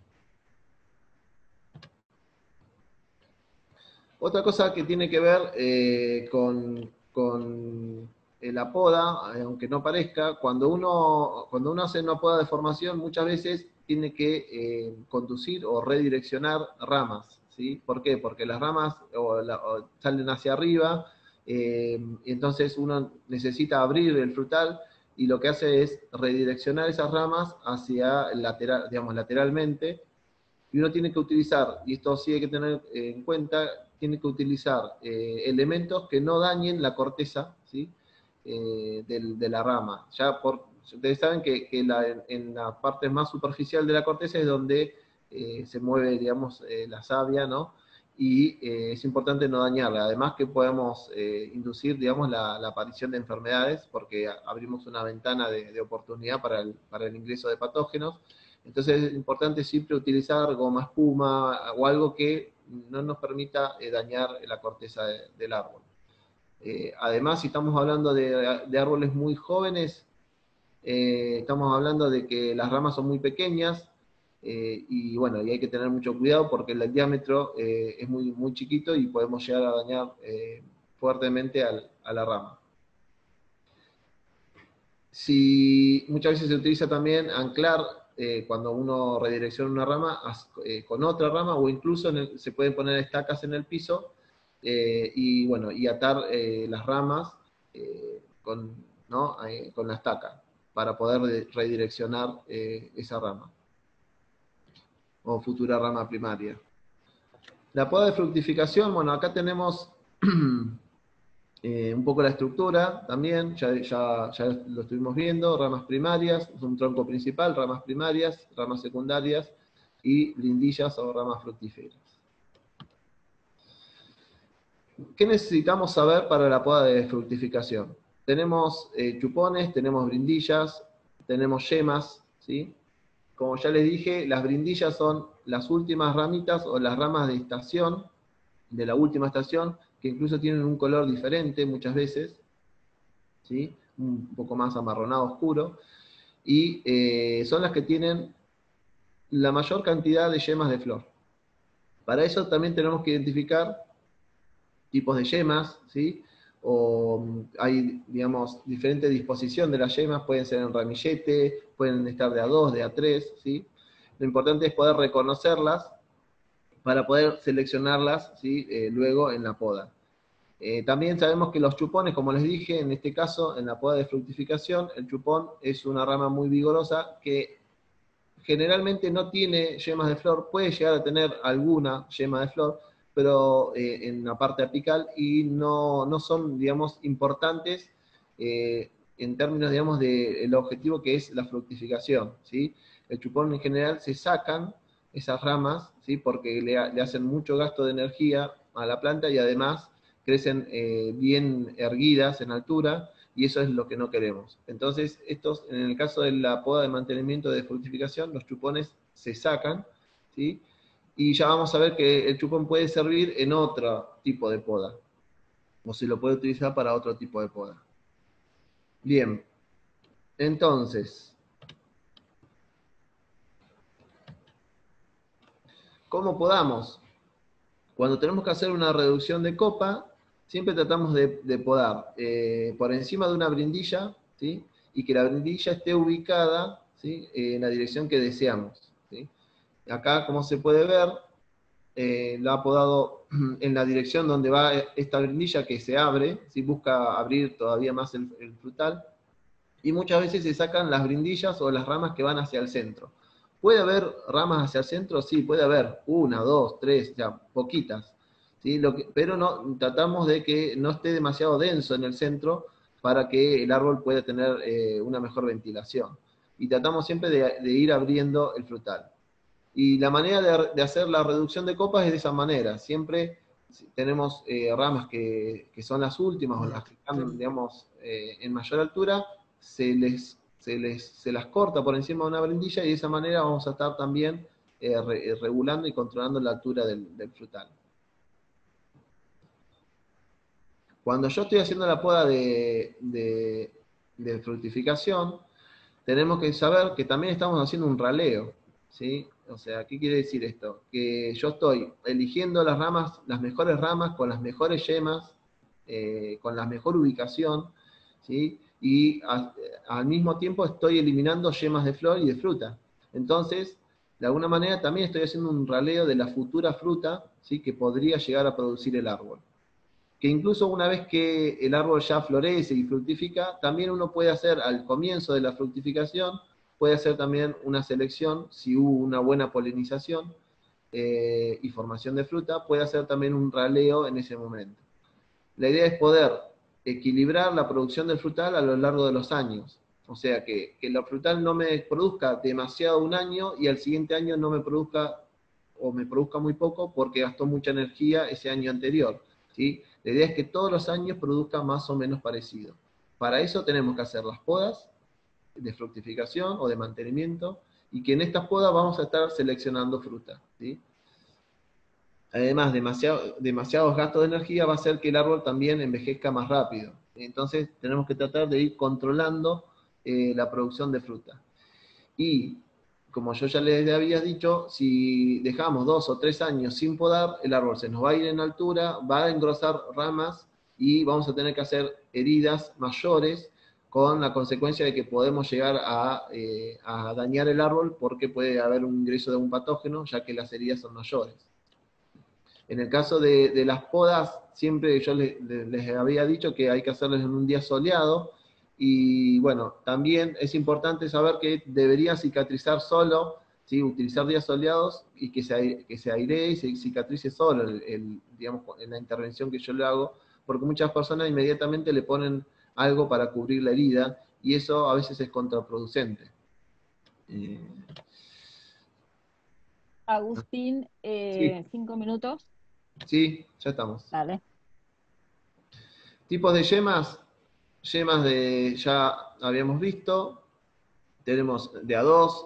Otra cosa que tiene que ver eh, con, con eh, la poda, eh, aunque no parezca, cuando uno, cuando uno hace una poda de formación, muchas veces tiene que eh, conducir o redireccionar ramas, ¿sí? ¿Por qué? Porque las ramas o la, o salen hacia arriba, eh, y entonces uno necesita abrir el frutal, y lo que hace es redireccionar esas ramas hacia lateral, digamos, lateralmente, y uno tiene que utilizar, y esto sí hay que tener en cuenta, tiene que utilizar eh, elementos que no dañen la corteza, ¿sí? eh, del, de la rama. Ya por, ustedes saben que, que la, en, en la parte más superficial de la corteza es donde eh, se mueve, digamos, eh, la savia, ¿no? Y eh, es importante no dañarla. Además que podemos eh, inducir, digamos, la, la aparición de enfermedades, porque abrimos una ventana de, de oportunidad para el, para el ingreso de patógenos. Entonces es importante siempre utilizar goma espuma o algo que no nos permita eh, dañar la corteza de, del árbol. Eh, además, si estamos hablando de, de árboles muy jóvenes, eh, estamos hablando de que las ramas son muy pequeñas, eh, y bueno, y hay que tener mucho cuidado porque el diámetro eh, es muy, muy chiquito y podemos llegar a dañar eh, fuertemente al, a la rama. Si, muchas veces se utiliza también anclar, eh, cuando uno redirecciona una rama eh, con otra rama, o incluso en el, se pueden poner estacas en el piso, eh, y bueno, y atar eh, las ramas eh, con, ¿no? eh, con la estaca, para poder redireccionar eh, esa rama, o futura rama primaria. La poda de fructificación, bueno, acá tenemos Eh, un poco la estructura también, ya, ya, ya lo estuvimos viendo, ramas primarias, es un tronco principal, ramas primarias, ramas secundarias y lindillas o ramas fructíferas. ¿Qué necesitamos saber para la poda de fructificación? Tenemos eh, chupones, tenemos brindillas, tenemos yemas, ¿sí? Como ya les dije, las brindillas son las últimas ramitas o las ramas de estación, de la última estación, que incluso tienen un color diferente muchas veces, ¿sí? Un poco más amarronado, oscuro, y eh, son las que tienen la mayor cantidad de yemas de flor. Para eso también tenemos que identificar tipos de yemas, ¿sí? O hay, digamos, diferente disposición de las yemas, pueden ser en ramillete, pueden estar de a dos, de a tres, ¿sí? Lo importante es poder reconocerlas para poder seleccionarlas, ¿sí? eh, luego en la poda. Eh, también sabemos que los chupones, como les dije, en este caso, en la poda de fructificación, el chupón es una rama muy vigorosa que generalmente no tiene yemas de flor, puede llegar a tener alguna yema de flor, pero eh, en la parte apical, y no, no son, digamos, importantes eh, en términos, digamos, del objetivo que es la fructificación, ¿sí? El chupón en general se sacan esas ramas, ¿sí? Porque le, le hacen mucho gasto de energía a la planta, y además crecen eh, bien erguidas en altura, y eso es lo que no queremos. Entonces, estos, en el caso de la poda de mantenimiento de fructificación, los chupones se sacan, ¿sí? Y ya vamos a ver que el chupón puede servir en otro tipo de poda, o se lo puede utilizar para otro tipo de poda. Bien, entonces, ¿cómo podamos? Cuando tenemos que hacer una reducción de copa, siempre tratamos de, de podar eh, por encima de una brindilla, ¿sí? Y que la brindilla esté ubicada, ¿sí? En la dirección que deseamos, ¿sí? Acá, como se puede ver, eh, lo ha podado en la dirección donde va esta brindilla, que se abre, ¿sí? Busca abrir todavía más el, el frutal, y muchas veces se sacan las brindillas o las ramas que van hacia el centro. ¿Puede haber ramas hacia el centro? Sí, puede haber una, dos, tres, ya, poquitas, ¿sí? Lo que, pero no, tratamos de que no esté demasiado denso en el centro para que el árbol pueda tener eh, una mejor ventilación. Y tratamos siempre de, de ir abriendo el frutal. Y la manera de, de hacer la reducción de copas es de esa manera. Siempre tenemos eh, ramas que, que son las últimas, o las que están, digamos, eh, en mayor altura, se les, se les se las corta por encima de una brindilla, y de esa manera vamos a estar también eh, re, regulando y controlando la altura del, del frutal. Cuando yo estoy haciendo la poda de, de, de fructificación, tenemos que saber que también estamos haciendo un raleo, ¿sí? O sea, ¿qué quiere decir esto? Que yo estoy eligiendo las ramas, las mejores ramas, con las mejores yemas, eh, con la mejor ubicación, ¿sí? Y a, al mismo tiempo estoy eliminando yemas de flor y de fruta. Entonces, de alguna manera también estoy haciendo un raleo de la futura fruta, ¿sí? Que podría llegar a producir el árbol. Que incluso una vez que el árbol ya florece y fructifica, también uno puede hacer al comienzo de la fructificación, puede hacer también una selección, si hubo una buena polinización eh, y formación de fruta, puede hacer también un raleo en ese momento. La idea es poder equilibrar la producción del frutal a lo largo de los años. O sea, que, que la frutal no me produzca demasiado un año y al siguiente año no me produzca o me produzca muy poco porque gastó mucha energía ese año anterior, ¿sí? La idea es que todos los años produzca más o menos parecido. Para eso tenemos que hacer las podas de fructificación o de mantenimiento y que en estas podas vamos a estar seleccionando fruta, ¿sí? Además, demasiado, demasiados gastos de energía va a hacer que el árbol también envejezca más rápido. Entonces, tenemos que tratar de ir controlando eh, la producción de fruta. Y, como yo ya les había dicho, si dejamos dos o tres años sin podar, el árbol se nos va a ir en altura, va a engrosar ramas y vamos a tener que hacer heridas mayores, con la consecuencia de que podemos llegar a, eh, a dañar el árbol porque puede haber un ingreso de un patógeno, ya que las heridas son mayores. En el caso de, de las podas, siempre yo les, les había dicho que hay que hacerlas en un día soleado, y bueno, también es importante saber que debería cicatrizar solo, ¿sí? Utilizar días soleados y que se, que se airee y se cicatrice solo, el, el, digamos, en la intervención que yo le hago, porque muchas personas inmediatamente le ponen algo para cubrir la herida, y eso a veces es contraproducente. Eh, Agustín, eh, sí, cinco minutos. sí, ya estamos. Dale. Tipos de yemas, yemas de, ya habíamos visto, tenemos de A dos,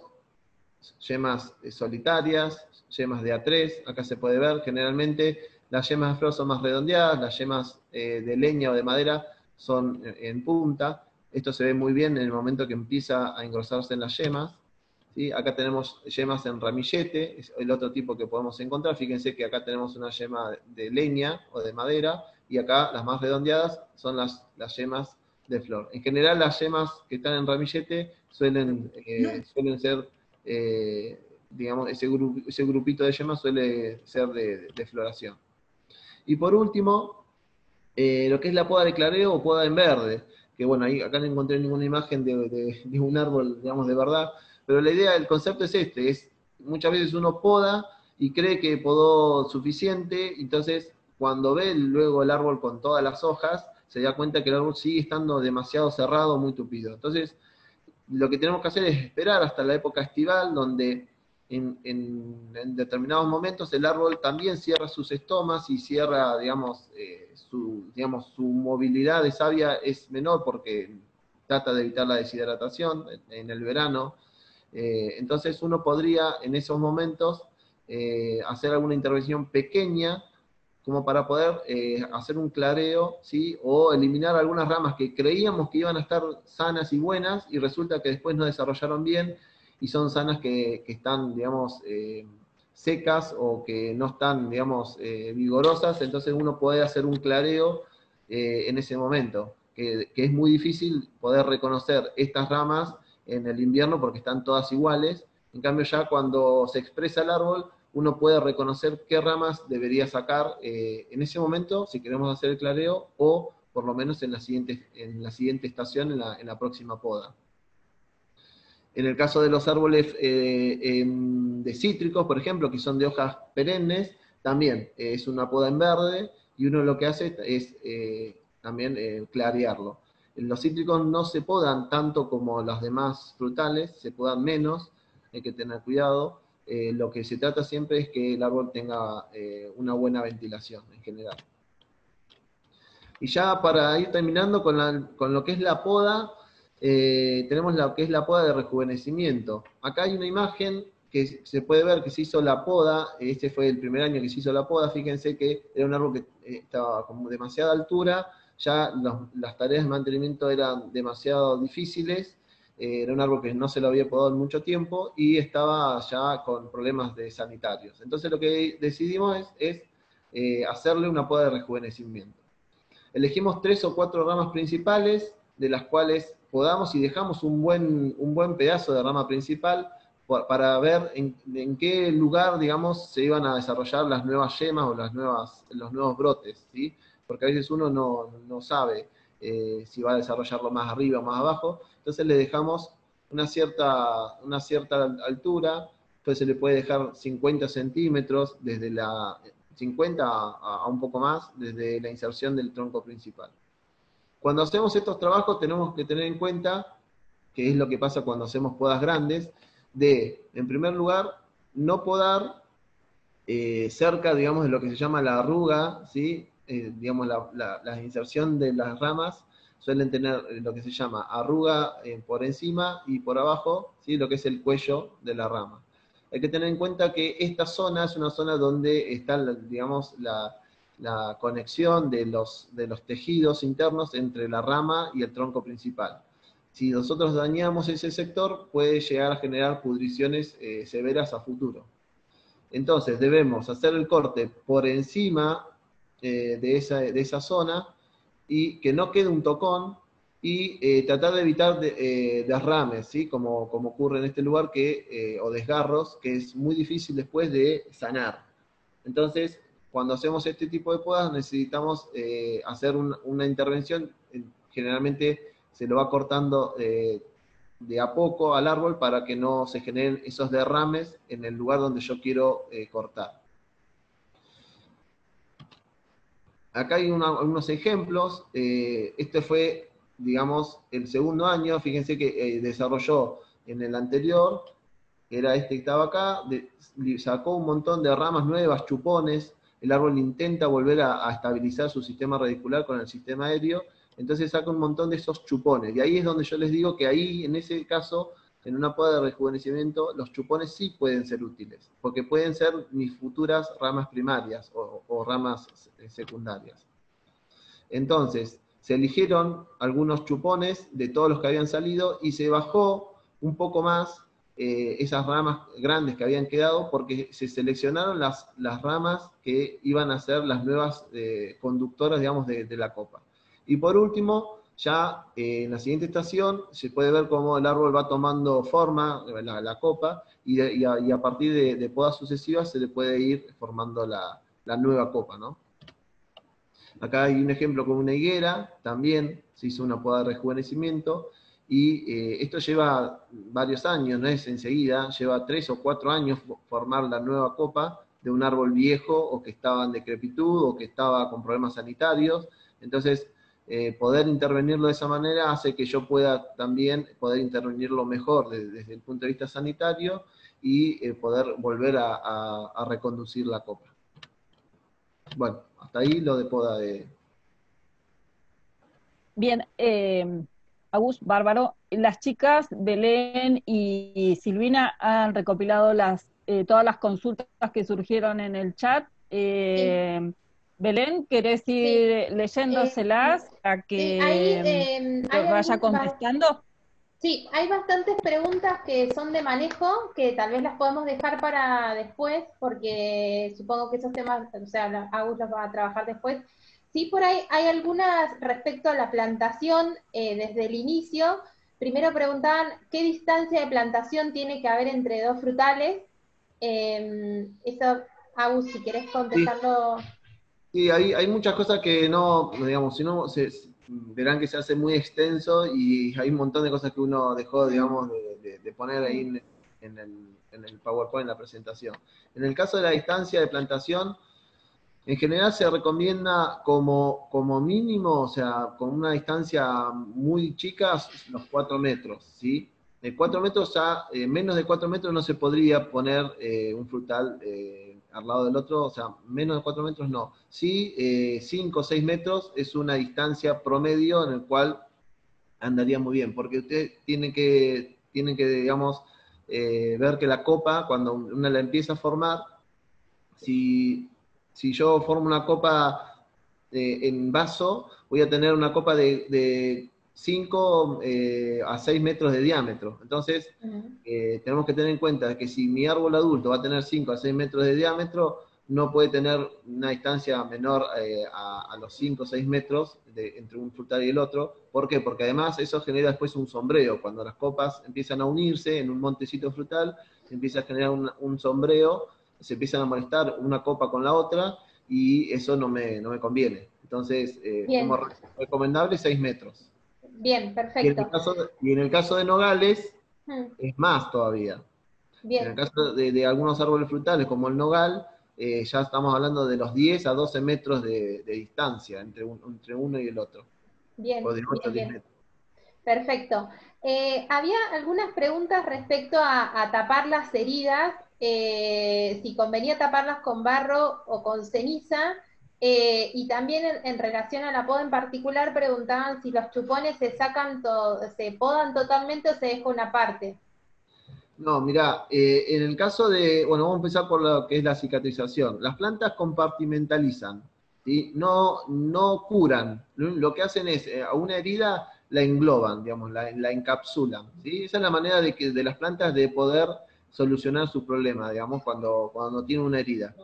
yemas solitarias, yemas de A tres, acá se puede ver, generalmente las yemas de flor son más redondeadas, las yemas eh, de leña o de madera son en punta. Esto se ve muy bien en el momento que empieza a engrosarse en las yemas, ¿sí? Acá tenemos yemas en ramillete, es el otro tipo que podemos encontrar. Fíjense que acá tenemos una yema de leña o de madera, y acá las más redondeadas son las, las yemas de flor. En general, las yemas que están en ramillete suelen, eh, suelen ser, eh, digamos, ese, gru ese grupito de yemas suele ser de, de floración. Y por último, eh, lo que es la poda de clareo o poda en verde, que bueno, ahí, acá no encontré ninguna imagen de, de, de un árbol, digamos, de verdad, pero la idea, el concepto es este, es muchas veces uno poda y cree que podó suficiente, entonces cuando ve luego el árbol con todas las hojas, se da cuenta que el árbol sigue estando demasiado cerrado, muy tupido. Entonces, lo que tenemos que hacer es esperar hasta la época estival, donde en, en, en determinados momentos el árbol también cierra sus estomas y cierra, digamos, eh, su, digamos, su movilidad de savia es menor porque trata de evitar la deshidratación en, en el verano. Eh, entonces uno podría en esos momentos eh, hacer alguna intervención pequeña como para poder eh, hacer un clareo, ¿sí? O eliminar algunas ramas que creíamos que iban a estar sanas y buenas, y resulta que después no desarrollaron bien, y son sanas que, que están, digamos, eh, secas, o que no están, digamos, eh, vigorosas. Entonces uno puede hacer un clareo eh, en ese momento, que, que es muy difícil poder reconocer estas ramas en el invierno porque están todas iguales. En cambio, ya cuando se expresa el árbol, uno puede reconocer qué ramas debería sacar eh, en ese momento, si queremos hacer el clareo, o por lo menos en la siguiente, en la siguiente estación, en la, en la próxima poda. En el caso de los árboles eh, eh, de cítricos, por ejemplo, que son de hojas perennes, también eh, es una poda en verde, y uno lo que hace es eh, también eh, clarearlo. Los cítricos no se podan tanto como los demás frutales, se podan menos, hay que tener cuidado. Eh, lo que se trata siempre es que el árbol tenga eh, una buena ventilación en general. Y ya para ir terminando con, la, con lo que es la poda, eh, tenemos lo que es la poda de rejuvenecimiento. Acá hay una imagen que se puede ver que se hizo la poda, este fue el primer año que se hizo la poda. Fíjense que era un árbol que estaba como demasiada altura, ya los, las tareas de mantenimiento eran demasiado difíciles. Era un árbol que no se lo había podado en mucho tiempo y estaba ya con problemas de sanitarios. Entonces lo que decidimos es, es eh, hacerle una poda de rejuvenecimiento. Elegimos tres o cuatro ramas principales, de las cuales podamos y dejamos un buen, un buen pedazo de rama principal para ver en, en qué lugar, digamos, se iban a desarrollar las nuevas yemas o las nuevas, los nuevos brotes, ¿sí? Porque a veces uno no, no sabe eh, si va a desarrollarlo más arriba o más abajo, entonces le dejamos una cierta, una cierta altura, entonces se le puede dejar cincuenta centímetros, desde la cincuenta a, a un poco más, desde la inserción del tronco principal. Cuando hacemos estos trabajos tenemos que tener en cuenta, que es lo que pasa cuando hacemos podas grandes, de, en primer lugar, no podar eh, cerca, digamos, de lo que se llama la arruga, ¿sí? Eh, digamos, la, la, la inserción de las ramas suelen tener lo que se llama arruga eh, por encima y por abajo, ¿sí? Lo que es el cuello de la rama. Hay que tener en cuenta que esta zona es una zona donde está, digamos, la, la conexión de los, de los tejidos internos entre la rama y el tronco principal. Si nosotros dañamos ese sector, puede llegar a generar pudriciones eh, severas a futuro. Entonces debemos hacer el corte por encima eh, de, esa, de esa zona y que no quede un tocón y eh, tratar de evitar de, eh, derrames, ¿sí? como, como ocurre en este lugar, que, eh, o desgarros, que es muy difícil después de sanar. Entonces, cuando hacemos este tipo de podas necesitamos eh, hacer un, una intervención, generalmente se lo va cortando eh, de a poco al árbol para que no se generen esos derrames en el lugar donde yo quiero eh, cortar. Acá hay una, unos ejemplos. Eh, este fue, digamos, el segundo año. Fíjense que eh, desarrolló en el anterior, era este que estaba acá, de, sacó un montón de ramas nuevas, chupones. El árbol intenta volver a, a estabilizar su sistema radicular con el sistema aéreo, entonces saca un montón de esos chupones. Y ahí es donde yo les digo que ahí, en ese caso, en una poda de rejuvenecimiento, los chupones sí pueden ser útiles, porque pueden ser mis futuras ramas primarias o, o ramas secundarias. Entonces, se eligieron algunos chupones de todos los que habían salido y se bajó un poco más eh, esas ramas grandes que habían quedado, porque se seleccionaron las, las ramas que iban a ser las nuevas eh, conductoras, digamos, de, de la copa. Y por último, ya eh, en la siguiente estación se puede ver cómo el árbol va tomando forma, la, la copa, y, de, y, a, y a partir de, de podas sucesivas se le puede ir formando la, la nueva copa, ¿no? Acá hay un ejemplo con una higuera, también se hizo una poda de rejuvenecimiento, y eh, esto lleva varios años, no es enseguida, lleva tres o cuatro años formar la nueva copa de un árbol viejo, o que estaba en decrepitud, o que estaba con problemas sanitarios. Entonces, eh, poder intervenirlo de esa manera hace que yo pueda también poder intervenirlo mejor desde, desde el punto de vista sanitario, y eh, poder volver a, a, a reconducir la copa. Bueno, hasta ahí lo de poda de... Bien, eh, Agus, bárbaro. Las chicas Belén y Silvina han recopilado las, eh, todas las consultas que surgieron en el chat. Eh, sí. Belén, ¿querés ir sí. leyéndoselas eh, a que sí, ahí, eh, te vaya contestando? Sí, hay bastantes preguntas que son de manejo, que tal vez las podemos dejar para después, porque supongo que esos temas, o sea, Agus los va a trabajar después. Sí, por ahí hay algunas respecto a la plantación eh, desde el inicio. Primero preguntaban qué distancia de plantación tiene que haber entre dos frutales. Eh, eso, Agus, si querés contestarlo. Sí, sí hay, hay muchas cosas que no, digamos, si no, se, verán que se hace muy extenso, y hay un montón de cosas que uno dejó, digamos, de, de, de poner ahí en, en, el, en el PowerPoint, en la presentación. En el caso de la distancia de plantación, en general se recomienda como, como mínimo, o sea, con una distancia muy chica, los cuatro metros, ¿sí? De cuatro metros ya, eh, menos de cuatro metros no se podría poner eh, un frutal eh, al lado del otro, o sea, menos de cuatro metros no. Sí, eh, cinco o seis metros es una distancia promedio en el cual andaría muy bien, porque ustedes tienen que, tienen que digamos, eh, ver que la copa, cuando una la empieza a formar, si... Si yo formo una copa eh, en vaso, voy a tener una copa de, de cinco eh, a seis metros de diámetro. Entonces, uh-huh. eh, tenemos que tener en cuenta que si mi árbol adulto va a tener cinco a seis metros de diámetro, no puede tener una distancia menor eh, a, a los cinco o seis metros de, entre un frutal y el otro. ¿Por qué? Porque además eso genera después un sombreo. Cuando las copas empiezan a unirse en un montecito frutal, se empieza a generar un, un sombreo, se empiezan a molestar una copa con la otra, y eso no me, no me conviene. Entonces, eh, como recomendable, seis metros. Bien, perfecto. Y en el caso de, y en el caso de nogales, hmm. es más todavía. Bien. En el caso de, de algunos árboles frutales, como el nogal, eh, ya estamos hablando de los diez a doce metros de, de distancia entre, un, entre uno y el otro. Bien, o de ocho, bien, bien. metros. Perfecto. Eh, había algunas preguntas respecto a, a tapar las heridas, eh, si convenía taparlas con barro o con ceniza, eh, y también en, en relación a la poda en particular preguntaban si los chupones se sacan, to se podan totalmente o se deja una parte. No, mirá, eh, en el caso de, bueno, vamos a empezar por lo que es la cicatrización. Las plantas compartimentalizan, ¿sí? No, no curan. Lo que hacen es, eh, a una herida la engloban, digamos, la, la encapsulan, ¿sí? Esa es la manera de, que, de las plantas de poder solucionar su problema, digamos, cuando, cuando tienen una herida.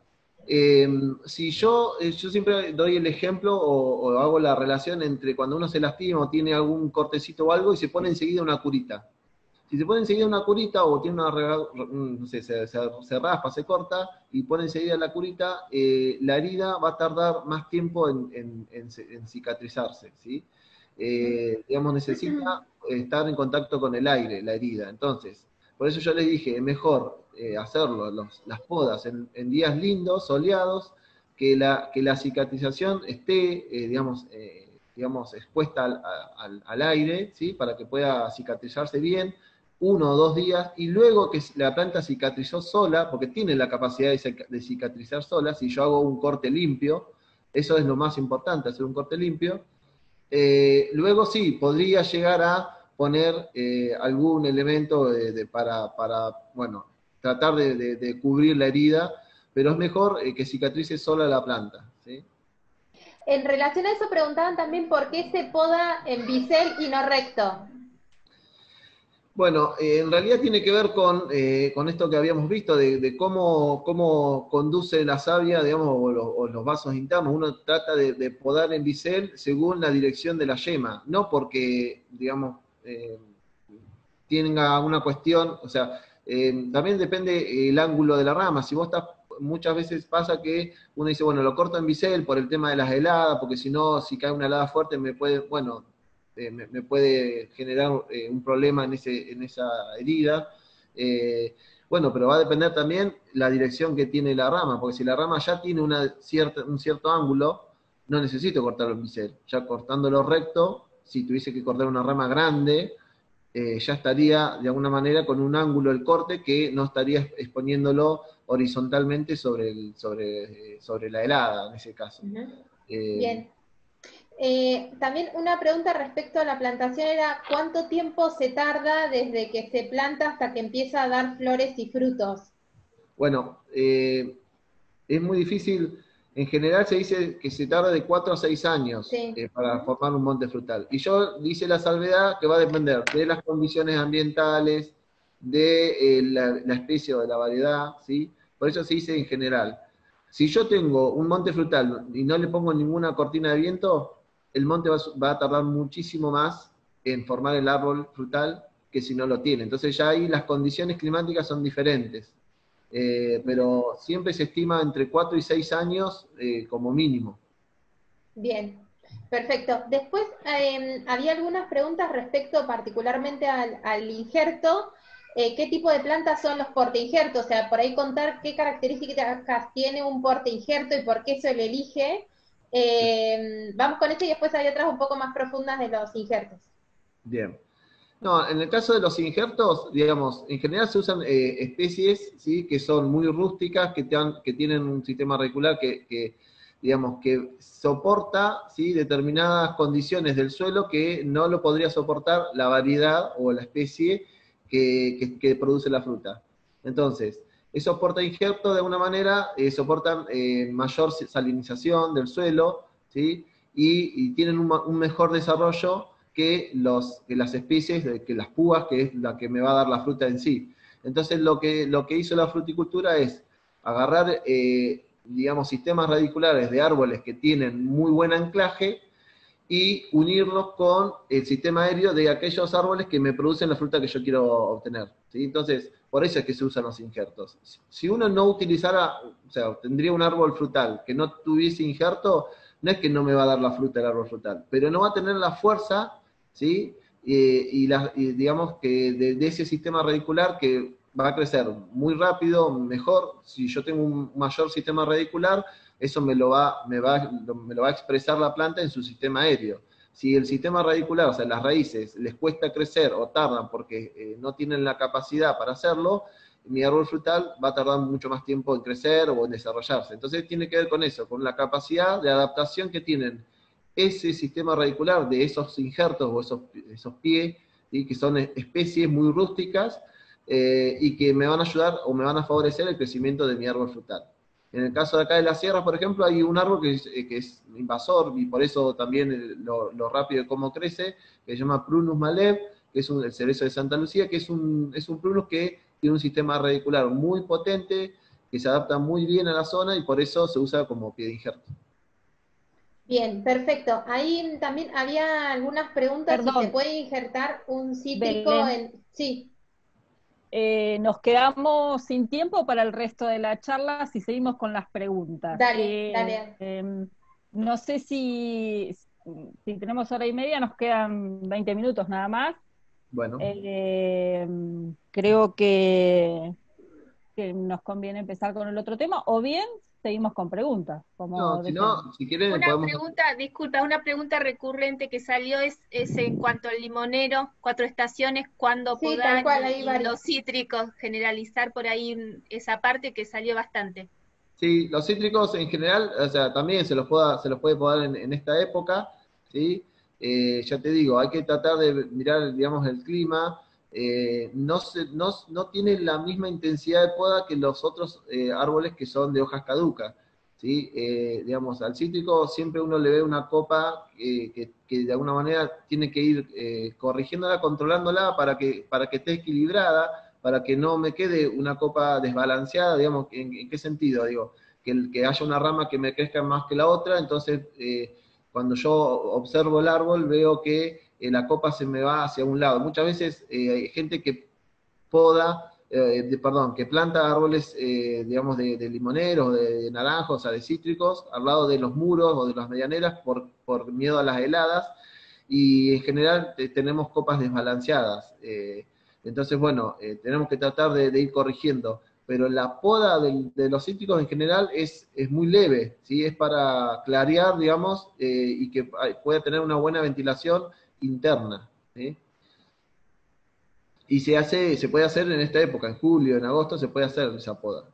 Eh, si yo, yo siempre doy el ejemplo o, o hago la relación entre cuando uno se lastima o tiene algún cortecito o algo y se pone enseguida una curita. Si se pone enseguida una curita o tiene una, no sé, se, se, se raspa, se corta y pone enseguida la curita, eh, la herida va a tardar más tiempo en, en, en, en cicatrizarse, ¿sí? Eh, digamos, necesita estar en contacto con el aire, la herida. Entonces, por eso yo les dije, es mejor eh, hacerlo, los, las podas en, en días lindos, soleados, que la, que la cicatrización esté, eh, digamos, eh, digamos, expuesta al, al, al aire, ¿sí? Para que pueda cicatrizarse bien, uno o dos días, y luego que la planta cicatrizó sola, porque tiene la capacidad de, de cicatrizar sola, si yo hago un corte limpio, eso es lo más importante, hacer un corte limpio, eh, luego sí, podría llegar a poner eh, algún elemento de, de, para, para, bueno, tratar de, de, de cubrir la herida, pero es mejor eh, que cicatrice sola la planta, ¿sí? En relación a eso preguntaban también por qué se poda en bisel y no recto. Bueno, eh, en realidad tiene que ver con, eh, con esto que habíamos visto, de, de cómo, cómo conduce la savia, digamos, o los, o los vasos internos. Uno trata de, de podar en bisel según la dirección de la yema, no porque, digamos, eh, tenga una cuestión, o sea, eh, también depende el ángulo de la rama. Si vos estás, muchas veces pasa que uno dice, bueno, lo corto en bisel por el tema de las heladas, porque si no, si cae una helada fuerte me puede, bueno, Eh, me, me puede generar eh, un problema en, ese, en esa herida. Eh, bueno, pero va a depender también la dirección que tiene la rama, porque si la rama ya tiene una cierta, un cierto ángulo, no necesito cortarlo en bisel. Ya cortándolo recto, si tuviese que cortar una rama grande, eh, ya estaría de alguna manera con un ángulo el corte que no estaría exponiéndolo horizontalmente sobre, el, sobre, sobre la helada, en ese caso. Uh-huh. eh, Bien. Eh, también una pregunta respecto a la plantación era, ¿cuánto tiempo se tarda desde que se planta hasta que empieza a dar flores y frutos? Bueno, eh, es muy difícil, en general se dice que se tarda de cuatro a seis años sí. eh, para formar un monte frutal. Y yo dice la salvedad que va a depender de las condiciones ambientales, de eh, la, la especie o de la variedad, ¿sí? Por eso se dice en general. Si yo tengo un monte frutal y no le pongo ninguna cortina de viento, el monte va, va a tardar muchísimo más en formar el árbol frutal que si no lo tiene. Entonces ya ahí las condiciones climáticas son diferentes. Eh, pero siempre se estima entre cuatro y seis años eh, como mínimo. Bien, perfecto. Después eh, había algunas preguntas respecto particularmente al, al injerto. Eh, ¿Qué tipo de plantas son los portainjertos? O sea, por ahí contar qué características tiene un portainjerto y por qué se lo elige. Eh, vamos con esto y después hay otras un poco más profundas de los injertos. Bien. No, en el caso de los injertos, digamos, en general se usan eh, especies, ¿sí? Que son muy rústicas, que, te han, que tienen un sistema radicular que, que, digamos, que soporta, ¿sí? Determinadas condiciones del suelo que no lo podría soportar la variedad o la especie que, que, que produce la fruta. Entonces, esos portainjertos de alguna manera eh, soportan eh, mayor salinización del suelo, ¿sí? y, y tienen un, un mejor desarrollo que, los, que las especies, que las púas, que es la que me va a dar la fruta en sí. Entonces lo que, lo que hizo la fruticultura es, agarrar, eh, digamos, sistemas radiculares de árboles que tienen muy buen anclaje y unirlos con el sistema aéreo de aquellos árboles que me producen la fruta que yo quiero obtener, ¿sí? Entonces, por eso es que se usan los injertos. Si uno no utilizara, o sea, tendría un árbol frutal que no tuviese injerto, no es que no me va a dar la fruta el árbol frutal, pero no va a tener la fuerza, ¿sí? Eh, y, la, y digamos que de, de ese sistema radicular que va a crecer muy rápido, mejor. Si yo tengo un mayor sistema radicular, eso me lo va, me va, me lo va a expresar la planta en su sistema aéreo. Si el sistema radicular, o sea, las raíces, les cuesta crecer o tardan porque eh, no tienen la capacidad para hacerlo, mi árbol frutal va a tardar mucho más tiempo en crecer o en desarrollarse. Entonces tiene que ver con eso, con la capacidad de adaptación que tienen ese sistema radicular de esos injertos o esos, esos pies, ¿sí? Que son especies muy rústicas eh, y que me van a ayudar o me van a favorecer el crecimiento de mi árbol frutal. En el caso de acá de las sierras, por ejemplo, hay un árbol que es, que es invasor, y por eso también lo, lo rápido de cómo crece, que se llama Prunus malev, que es un, el cerezo de Santa Lucía, que es un, es un prunus que tiene un sistema radicular muy potente, que se adapta muy bien a la zona, y por eso se usa como pie de injerto. Bien, perfecto. Ahí también había algunas preguntas, Perdón. si se puede injertar un cítrico Belén. en... Sí. Eh, nos quedamos sin tiempo para el resto de la charla si seguimos con las preguntas. Dale, Eh, dale. eh, no sé si, si tenemos hora y media, nos quedan veinte minutos nada más. Bueno. Eh, creo que, que nos conviene empezar con el otro tema, o bien seguimos con preguntas. Como No, si no, si quieren Una podemos... pregunta, disculpa, una pregunta recurrente que salió es, es en cuanto al limonero, cuatro estaciones, cuándo Sí, podar tal cual, hay y, y varios. los cítricos, generalizar por ahí esa parte que salió bastante. Sí, los cítricos en general, o sea, también se los, pueda, se los puede podar en, en esta época, ¿sí? Eh, ya te digo, hay que tratar de mirar, digamos, el clima. Eh, no, se, no, no tiene la misma intensidad de poda que los otros eh, árboles que son de hojas caducas, ¿sí? Eh, digamos, al cítrico siempre uno le ve una copa eh, que, que de alguna manera tiene que ir eh, corrigiéndola, controlándola para que, para que esté equilibrada, para que no me quede una copa desbalanceada. Digamos, ¿en, en qué sentido? Digo, que, el, que haya una rama que me crezca más que la otra, entonces eh, cuando yo observo el árbol veo que eh, la copa se me va hacia un lado. Muchas veces eh, hay gente que poda, eh, de, perdón, que planta árboles, eh, digamos, de, de limoneros, de, de naranjos, o sea, de cítricos, al lado de los muros o de las medianeras por, por miedo a las heladas, y en general eh, tenemos copas desbalanceadas. Eh, entonces, bueno, eh, tenemos que tratar de, de ir corrigiendo, pero la poda de, de los cítricos en general es, es muy leve, ¿sí? Es para clarear, digamos, eh, y que pueda tener una buena ventilación interna, ¿sí? Y se hace, se puede hacer en esta época, en julio, en agosto, se puede hacer esa poda.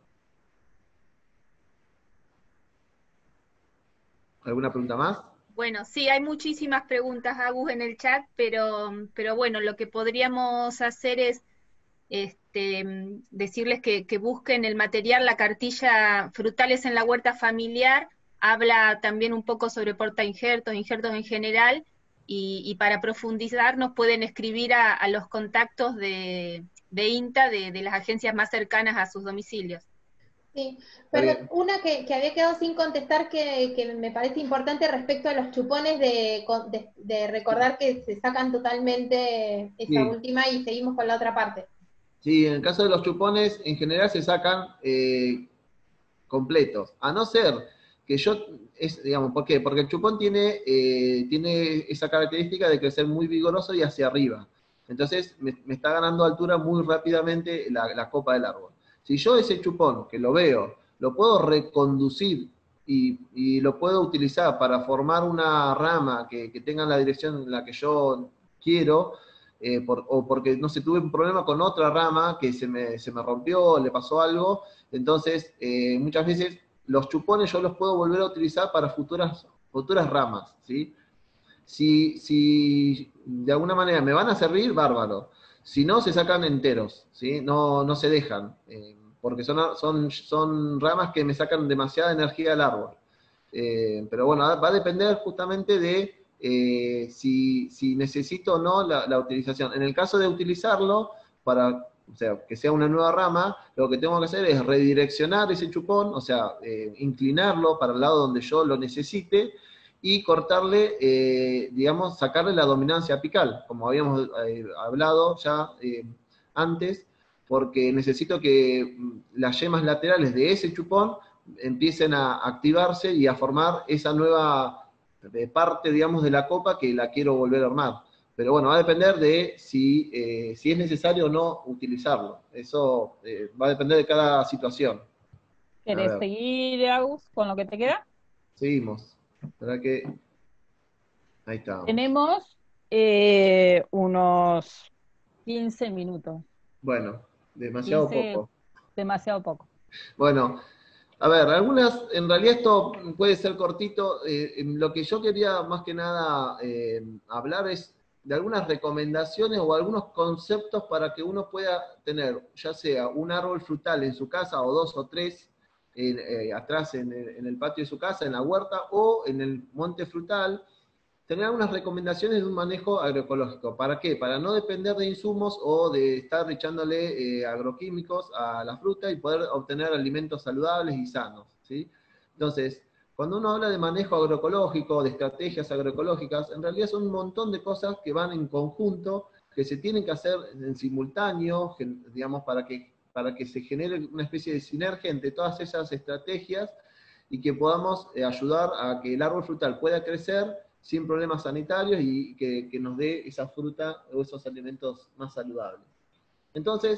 ¿Alguna pregunta más? Bueno, sí, hay muchísimas preguntas, Agus, en el chat, pero, pero bueno, lo que podríamos hacer es este, decirles que, que busquen el material, la cartilla Frutales en la Huerta Familiar, habla también un poco sobre portainjertos, injertos en general, y, y para profundizar nos pueden escribir a, a los contactos de, de INTA, de, de las agencias más cercanas a sus domicilios. Sí, perdón, una que, que había quedado sin contestar que, que me parece importante respecto a los chupones, de, de, de recordar que se sacan totalmente esa Sí. última y seguimos con la otra parte. Sí, en el caso de los chupones, en general se sacan eh, completos, a no ser que yo, es, digamos, ¿por qué? Porque el chupón tiene, eh, tiene esa característica de crecer muy vigoroso y hacia arriba. Entonces me, me está ganando altura muy rápidamente la, la copa del árbol. Si yo ese chupón, que lo veo, lo puedo reconducir y, y lo puedo utilizar para formar una rama que, que tenga la dirección en la que yo quiero, eh, por, o porque, no sé, tuve un problema con otra rama que se me, se me rompió, le pasó algo, entonces eh, muchas veces los chupones yo los puedo volver a utilizar para futuras, futuras ramas, ¿sí? Si, si de alguna manera me van a servir, bárbaro. Si no, se sacan enteros, ¿sí? No, no se dejan, eh, porque son, son, son ramas que me sacan demasiada energía del árbol. Eh, pero bueno, va a depender justamente de eh, si, si necesito o no la, la utilización. En el caso de utilizarlo para o sea, que sea una nueva rama, lo que tengo que hacer es redireccionar ese chupón, o sea, eh, inclinarlo para el lado donde yo lo necesite, y cortarle, eh, digamos, sacarle la dominancia apical, como habíamos eh, hablado ya eh, antes, porque necesito que las yemas laterales de ese chupón empiecen a activarse y a formar esa nueva parte, digamos, de la copa que la quiero volver a armar. Pero bueno, va a depender de si, eh, si es necesario o no utilizarlo. Eso eh, va a depender de cada situación. ¿Querés seguir, Agus, con lo que te queda? Seguimos. ¿Verdad que? Ahí está. Tenemos eh, unos quince minutos. Bueno, demasiado quince, poco. Demasiado poco. Bueno, a ver, algunas, en realidad esto puede ser cortito. Eh, lo que yo quería más que nada eh, hablar es de algunas recomendaciones o algunos conceptos para que uno pueda tener, ya sea un árbol frutal en su casa o dos o tres eh, eh, atrás en el, en el patio de su casa, en la huerta o en el monte frutal, tener algunas recomendaciones de un manejo agroecológico. ¿Para qué? Para no depender de insumos o de estar echándole eh, agroquímicos a la fruta y poder obtener alimentos saludables y sanos, ¿sí? Entonces, cuando uno habla de manejo agroecológico, de estrategias agroecológicas, en realidad son un montón de cosas que van en conjunto, que se tienen que hacer en simultáneo, digamos, para que, para que se genere una especie de sinergia entre todas esas estrategias y que podamos eh, ayudar a que el árbol frutal pueda crecer sin problemas sanitarios y que, que nos dé esa fruta o esos alimentos más saludables. Entonces,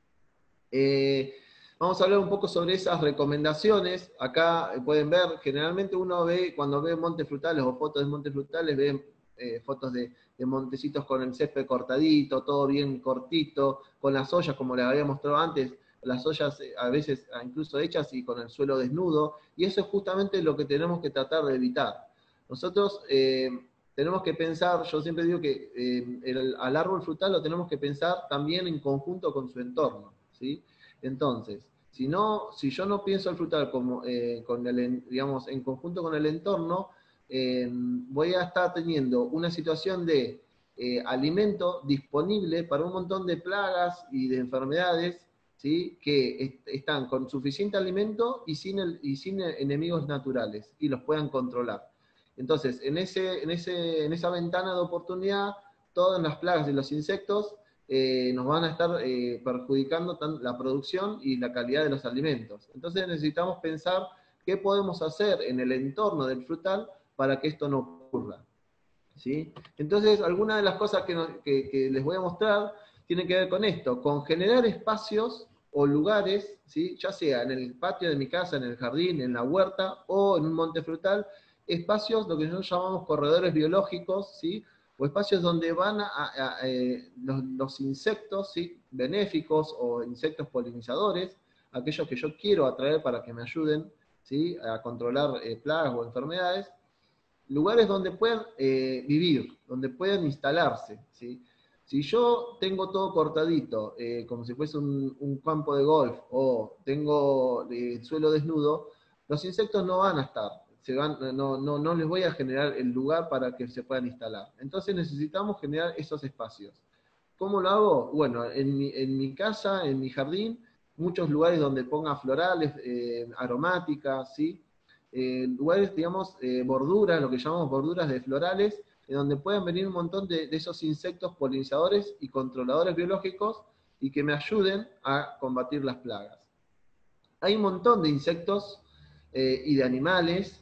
eh, vamos a hablar un poco sobre esas recomendaciones. Acá pueden ver, generalmente uno ve, cuando ve montes frutales o fotos de montes frutales, ve eh, fotos de, de montecitos con el césped cortadito, todo bien cortito, con las ollas, como les había mostrado antes, las ollas a veces incluso hechas y con el suelo desnudo, y eso es justamente lo que tenemos que tratar de evitar. Nosotros eh, tenemos que pensar, yo siempre digo que eh, el, al árbol frutal lo tenemos que pensar también en conjunto con su entorno, ¿sí? Entonces, si, no, si yo no pienso el frutal como, eh, con el, digamos, en conjunto con el entorno, eh, voy a estar teniendo una situación de eh, alimento disponible para un montón de plagas y de enfermedades, ¿sí? Que est están con suficiente alimento y sin, el, y sin enemigos naturales y los puedan controlar. Entonces, en, ese, en, ese, en esa ventana de oportunidad, todas las plagas y los insectos eh, nos van a estar eh, perjudicando la producción y la calidad de los alimentos. Entonces necesitamos pensar qué podemos hacer en el entorno del frutal para que esto no ocurra, ¿sí? Entonces, algunas de las cosas que, nos, que, que les voy a mostrar tienen que ver con esto, con generar espacios o lugares, ¿sí? Ya sea en el patio de mi casa, en el jardín, en la huerta o en un monte frutal, espacios, lo que nosotros llamamos corredores biológicos, ¿sí? O espacios donde van a, a, a eh, los, los insectos, ¿sí? Benéficos o insectos polinizadores, aquellos que yo quiero atraer para que me ayuden, ¿sí? A controlar eh, plagas o enfermedades, lugares donde puedan eh, vivir, donde puedan instalarse, ¿sí? Si yo tengo todo cortadito, eh, como si fuese un, un campo de golf, o tengo eh, suelo desnudo, los insectos no van a estar. Se van, no, no, no les voy a generar el lugar para que se puedan instalar. Entonces necesitamos generar esos espacios. ¿Cómo lo hago? Bueno, en mi, en mi casa, en mi jardín, muchos lugares donde ponga florales, eh, aromáticas, ¿sí? Eh, lugares, digamos, eh, borduras, lo que llamamos borduras de florales, en donde puedan venir un montón de, de esos insectos polinizadores y controladores biológicos y que me ayuden a combatir las plagas. Hay un montón de insectos eh, y de animales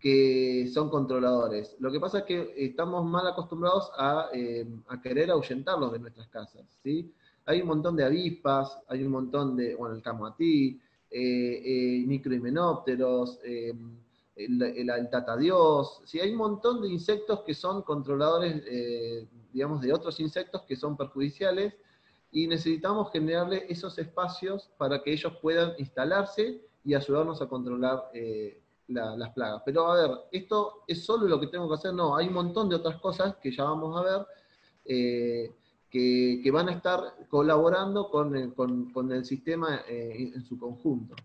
que son controladores. Lo que pasa es que estamos mal acostumbrados a, eh, a querer ahuyentarlos de nuestras casas, ¿sí? Hay un montón de avispas, hay un montón de, bueno, el camoatí, eh, eh, microhimenópteros, eh, el, el, el tatadiós, ¿sí? Hay un montón de insectos que son controladores, eh, digamos, de otros insectos que son perjudiciales, y necesitamos generarle esos espacios para que ellos puedan instalarse y ayudarnos a controlar eh, La, las plagas. Pero a ver, ¿esto es solo lo que tengo que hacer? No, hay un montón de otras cosas que ya vamos a ver eh, que, que van a estar colaborando con el, con, con el sistema eh, en su conjunto.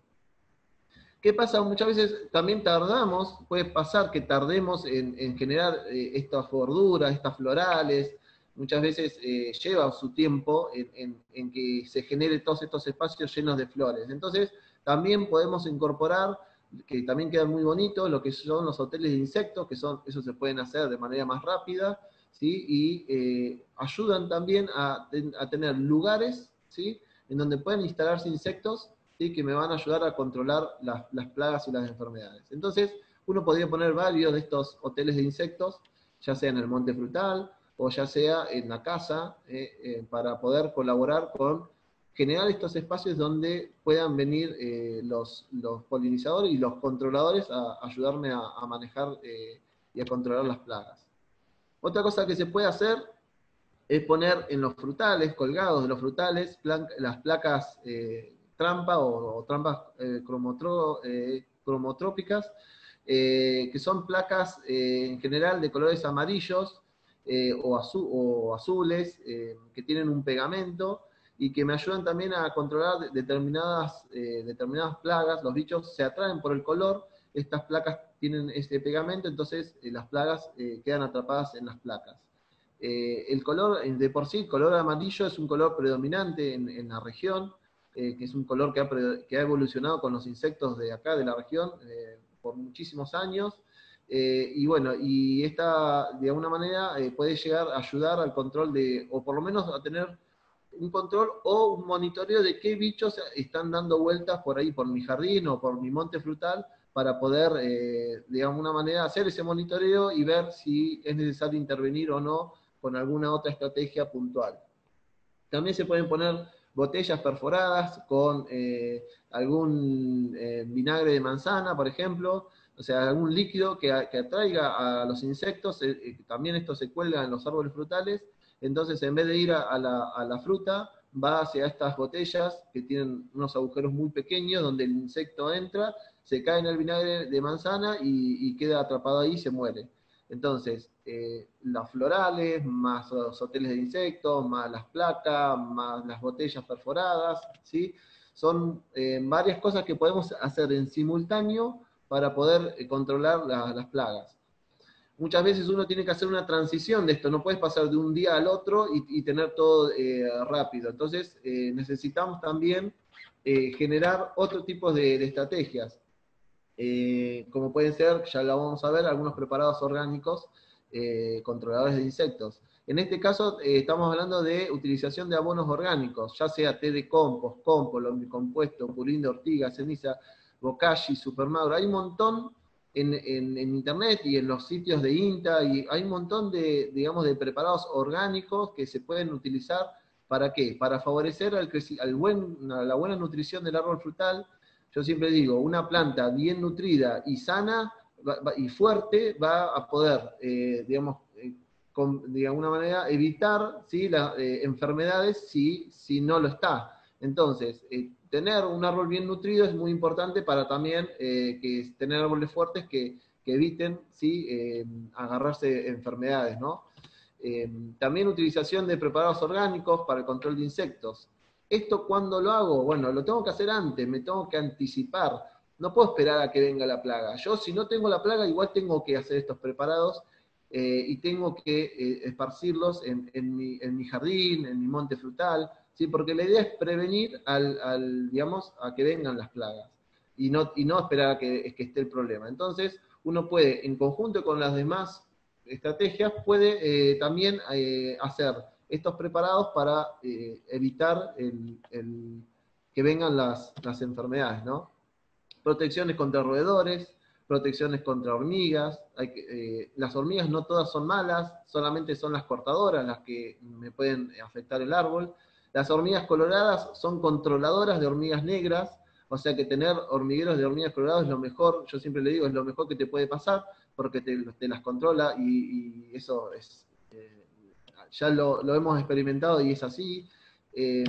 ¿Qué pasa? Muchas veces también tardamos, puede pasar que tardemos en, en generar eh, estas borduras, estas florales, muchas veces eh, lleva su tiempo en, en, en que se genere todos estos espacios llenos de flores. Entonces, también podemos incorporar, que también quedan muy bonitos, lo que son los hoteles de insectos, que son, eso se pueden hacer de manera más rápida, ¿sí? Y eh, ayudan también a, a tener lugares, ¿sí? En donde pueden instalarse insectos, ¿sí? Que me van a ayudar a controlar las, las plagas y las enfermedades. Entonces, uno podría poner varios de estos hoteles de insectos, ya sea en el monte frutal, o ya sea en la casa, eh, eh, para poder colaborar con generar estos espacios donde puedan venir eh, los, los polinizadores y los controladores a, a ayudarme a, a manejar eh, y a controlar las plagas. Otra cosa que se puede hacer es poner en los frutales, colgados de los frutales, plan, las placas eh, trampa o, o trampas eh, cromotro, eh, cromotrópicas, eh, que son placas eh, en general de colores amarillos eh, o, azul, o azules, eh, que tienen un pegamento, y que me ayudan también a controlar determinadas, eh, determinadas plagas. Los bichos se atraen por el color, estas placas tienen este pegamento, entonces eh, las plagas eh, quedan atrapadas en las placas. Eh, el color, de por sí, el color amarillo es un color predominante en, en la región, eh, que es un color que ha, que ha evolucionado con los insectos de acá, de la región, eh, por muchísimos años. Eh, y bueno, y esta, de alguna manera, eh, puede llegar a ayudar al control de, o por lo menos a tener un control o un monitoreo de qué bichos están dando vueltas por ahí, por mi jardín o por mi monte frutal, para poder, eh, de alguna manera, hacer ese monitoreo y ver si es necesario intervenir o no con alguna otra estrategia puntual. También se pueden poner botellas perforadas con eh, algún eh, vinagre de manzana, por ejemplo, o sea, algún líquido que, que atraiga a los insectos. Eh, también esto se cuelga en los árboles frutales. Entonces, en vez de ir a, a, la, a la fruta, va hacia estas botellas que tienen unos agujeros muy pequeños donde el insecto entra, se cae en el vinagre de manzana y, y queda atrapado ahí y se muere. Entonces, eh, las florales, más los hoteles de insectos, más las placas, más las botellas perforadas, ¿sí? Son eh, varias cosas que podemos hacer en simultáneo para poder eh, controlar la, las plagas. Muchas veces uno tiene que hacer una transición de esto, no puedes pasar de un día al otro y, y tener todo eh, rápido. Entonces eh, necesitamos también eh, generar otro tipo de, de estrategias, eh, como pueden ser, ya lo vamos a ver, algunos preparados orgánicos eh, controladores de insectos. En este caso eh, estamos hablando de utilización de abonos orgánicos, ya sea té de compost, compost, lombricompuesto, purín de ortiga, ceniza, bokashi, supermagro. Hay un montón En, en, en internet y en los sitios de INTA, y hay un montón de, digamos, de preparados orgánicos que se pueden utilizar. ¿Para qué? Para favorecer al, al buen, la buena nutrición del árbol frutal. Yo siempre digo, una planta bien nutrida y sana va, va, y fuerte va a poder, eh, digamos, eh, con, de alguna manera evitar, ¿sí? las eh, enfermedades si, si no lo está. Entonces, eh, tener un árbol bien nutrido es muy importante para también eh, que tener árboles fuertes que, que eviten, ¿sí? eh, agarrarse enfermedades, ¿no? Eh, también utilización de preparados orgánicos para el control de insectos. ¿Esto cuándo lo hago? Bueno, lo tengo que hacer antes, me tengo que anticipar. No puedo esperar a que venga la plaga. Yo, si no tengo la plaga, igual tengo que hacer estos preparados eh, y tengo que eh, esparcirlos en, en, mi, en mi jardín, en mi monte frutal. Sí, porque la idea es prevenir al, al, digamos, a que vengan las plagas y no, y no esperar a que, que esté el problema. Entonces, uno puede, en conjunto con las demás estrategias, puede eh, también eh, hacer estos preparados para eh, evitar el, el, que vengan las, las enfermedades, ¿no? Protecciones contra roedores, protecciones contra hormigas. Hay que, eh, las hormigas no todas son malas, solamente son las cortadoras las que me pueden afectar el árbol. Las hormigas coloradas son controladoras de hormigas negras, o sea que tener hormigueros de hormigas coloradas es lo mejor, yo siempre le digo, es lo mejor que te puede pasar, porque te, te las controla y, y eso es, eh, ya lo, lo hemos experimentado y es así. Eh,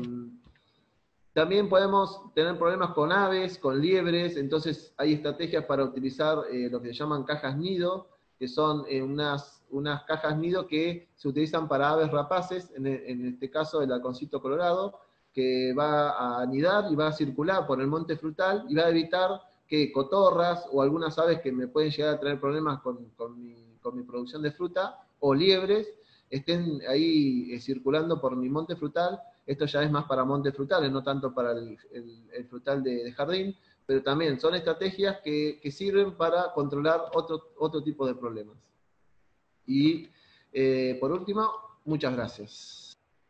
también podemos tener problemas con aves, con liebres, entonces hay estrategias para utilizar eh, lo que se llaman cajas nido, que son eh, unas, unas cajas nido que se utilizan para aves rapaces, en, en este caso el halconcito colorado, que va a anidar y va a circular por el monte frutal y va a evitar que cotorras o algunas aves que me pueden llegar a traer problemas con, con, mi, con mi producción de fruta, o liebres, estén ahí eh, circulando por mi monte frutal. Esto ya es más para montes frutales, no tanto para el, el, el frutal de, de jardín, pero también son estrategias que, que sirven para controlar otro, otro tipo de problemas. Y eh, por último, muchas gracias.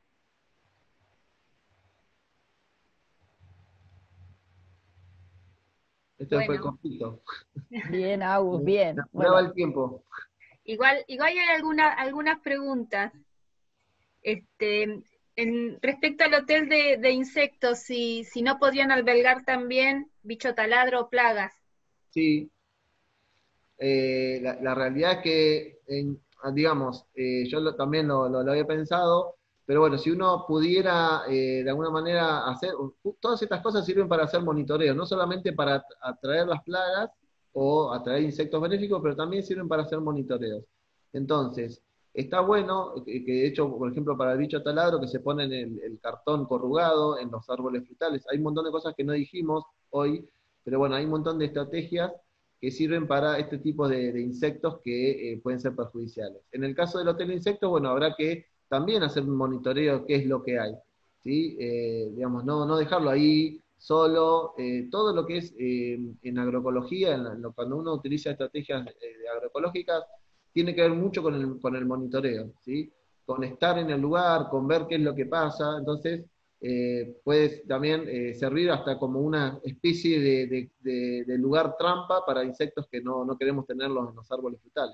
Este Bueno. fue cortito. Bien, Agus, bien. Me Bueno, daba el tiempo. Igual, igual hay alguna, algunas preguntas. Este, en, respecto al hotel de, de insectos, si, si no podrían albergar también bicho taladro o plagas. Sí. Eh, la, la realidad es que, en, digamos, eh, yo lo, también lo, lo, lo había pensado, pero bueno, si uno pudiera eh, de alguna manera hacer, todas estas cosas sirven para hacer monitoreo, no solamente para atraer las plagas o atraer insectos benéficos, pero también sirven para hacer monitoreos. Entonces, está bueno, que, que de hecho, por ejemplo, para el bicho taladro, que se pone en el, el cartón corrugado en los árboles frutales, hay un montón de cosas que no dijimos hoy, pero bueno, hay un montón de estrategias que sirven para este tipo de, de insectos que eh, pueden ser perjudiciales. En el caso del hotel de insectos, bueno, habrá que también hacer un monitoreo de qué es lo que hay, ¿sí? Eh, digamos, no, no dejarlo ahí solo, eh, todo lo que es eh, en agroecología, en la, cuando uno utiliza estrategias eh, agroecológicas, tiene que ver mucho con el, con el monitoreo, ¿sí? Con estar en el lugar, con ver qué es lo que pasa, entonces eh, puede también eh, servir hasta como una especie de, de, de, de lugar trampa para insectos que no, no queremos tenerlos en los árboles frutales.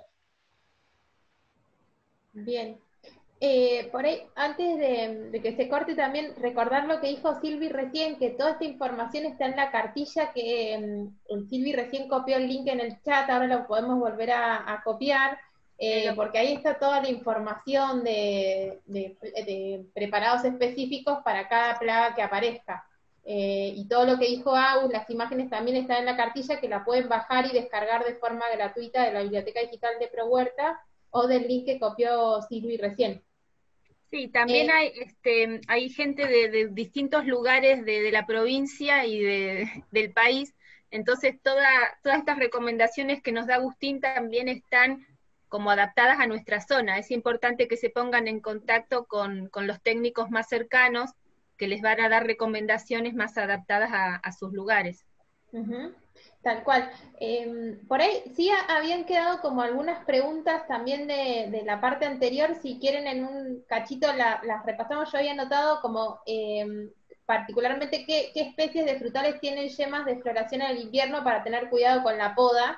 Bien. Eh, por ahí, antes de, de que se corte también, recordar lo que dijo Silvi recién, que toda esta información está en la cartilla que um, Silvi recién copió el link en el chat, ahora lo podemos volver a, a copiar, eh, porque ahí está toda la información de, de, de preparados específicos para cada plaga que aparezca. Eh, y todo lo que dijo Agus, las imágenes también están en la cartilla, que la pueden bajar y descargar de forma gratuita de la Biblioteca Digital de ProHuerta o del link que copió Silvi recién. Sí, también Eh, hay, este, hay gente de, de distintos lugares de, de la provincia y de, del país, entonces toda, todas estas recomendaciones que nos da Agustín también están como adaptadas a nuestra zona. Es importante que se pongan en contacto con, con los técnicos más cercanos, que les van a dar recomendaciones más adaptadas a, a sus lugares. Uh-huh. Tal cual. Eh, por ahí sí habían quedado como algunas preguntas también de, de la parte anterior, si quieren en un cachito la, las repasamos. Yo había notado como eh, particularmente qué, qué especies de frutales tienen yemas de floración en el invierno para tener cuidado con la poda,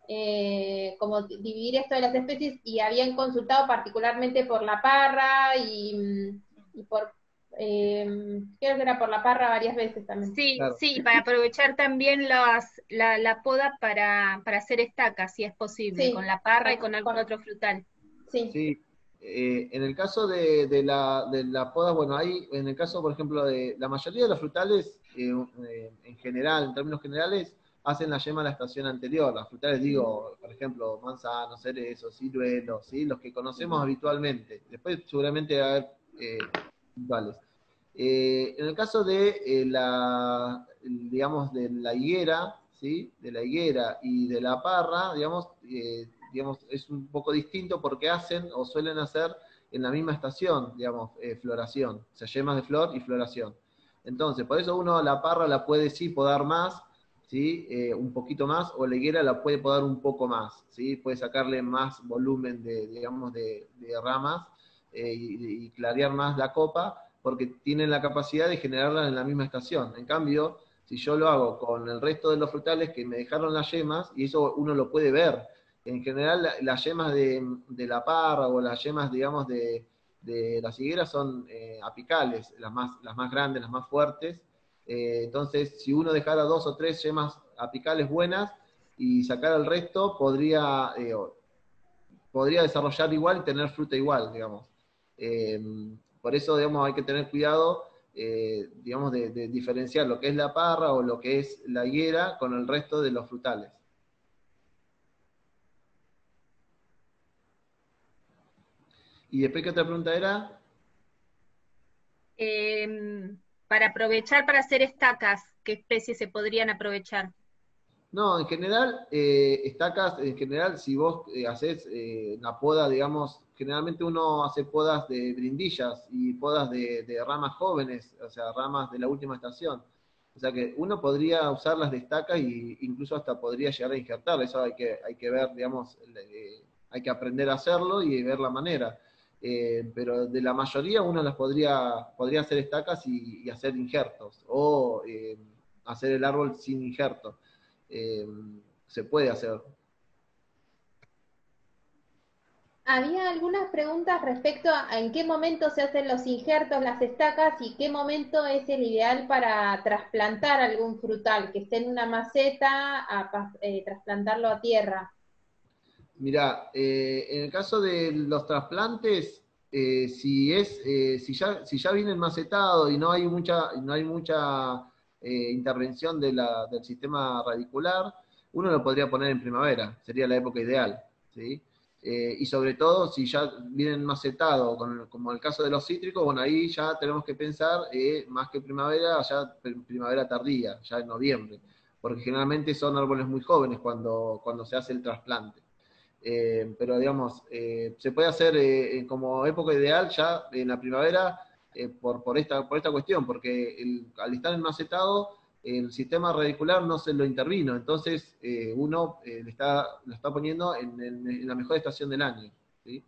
eh, como dividir esto de las especies, y habían consultado particularmente por la parra y, y por Eh, creo que era por la parra varias veces también. Sí, Claro. sí, para aprovechar también las, la, la poda para, para hacer estacas, si es posible, Sí, con la parra y con algún con, otro frutal. Sí. Sí. Eh, en el caso de, de, la, de la poda, bueno, hay, en el caso, por ejemplo, de la mayoría de los frutales, eh, eh, en general, en términos generales, hacen la yema a la estación anterior. Las frutales, digo, por ejemplo, manzanos, cerezos, ciruelos, ¿sí? Los que conocemos habitualmente. Después seguramente va a haber eh, puntuales. Eh, en el caso de eh, la, digamos, de la higuera, ¿sí? De la higuera y de la parra, digamos, eh, digamos, es un poco distinto porque hacen o suelen hacer en la misma estación, digamos, eh, floración, o sea, yemas de flor y floración. Entonces, por eso uno la parra la puede sí podar más, ¿sí? Eh, un poquito más, o la higuera la puede podar un poco más, ¿sí? Puede sacarle más volumen de, digamos, de, de ramas eh, y, y clarear más la copa, porque tienen la capacidad de generarla en la misma estación. En cambio, si yo lo hago con el resto de los frutales que me dejaron las yemas, y eso uno lo puede ver, en general la, las yemas de, de la parra o las yemas, digamos, de, de las higueras son eh, apicales, las más, las más grandes, las más fuertes. Eh, entonces, si uno dejara dos o tres yemas apicales buenas y sacara el resto, podría, eh, podría desarrollar igual y tener fruta igual, digamos. Eh, por eso, digamos, hay que tener cuidado, eh, digamos, de, de diferenciar lo que es la parra o lo que es la higuera con el resto de los frutales. ¿Y después qué otra pregunta era? Eh, para aprovechar para hacer estacas, ¿qué especies se podrían aprovechar? No, en general, eh, estacas, en general, si vos eh, haces eh, una poda, digamos, generalmente uno hace podas de brindillas y podas de, de ramas jóvenes, o sea, ramas de la última estación. O sea que uno podría usar las de estaca e incluso hasta podría llegar a injertar. Eso hay que, hay que ver, digamos, eh, hay que aprender a hacerlo y ver la manera. Eh, pero de la mayoría uno las podría, podría hacer estacas y, y hacer injertos, o eh, hacer el árbol sin injerto. Eh, se puede hacer. Había algunas preguntas respecto a en qué momento se hacen los injertos, las estacas, y qué momento es el ideal para trasplantar algún frutal, que esté en una maceta, a eh, trasplantarlo a tierra. Mirá, eh, en el caso de los trasplantes, eh, si es, eh, si ya, si ya viene macetado y no hay mucha, no hay mucha eh, intervención de la, del sistema radicular, uno lo podría poner en primavera, sería la época ideal, ¿sí? Eh, y sobre todo si ya vienen macetados, como en el caso de los cítricos, bueno, ahí ya tenemos que pensar eh, más que primavera, ya primavera tardía, ya en noviembre, porque generalmente son árboles muy jóvenes cuando, cuando se hace el trasplante. Eh, pero digamos, eh, se puede hacer eh, como época ideal ya en la primavera eh, por, por, esta, por esta cuestión, porque el, al estar enmacetado, el sistema radicular no se lo intervino, entonces eh, uno eh, le está, lo está poniendo en, en, en la mejor estación del año, ¿sí?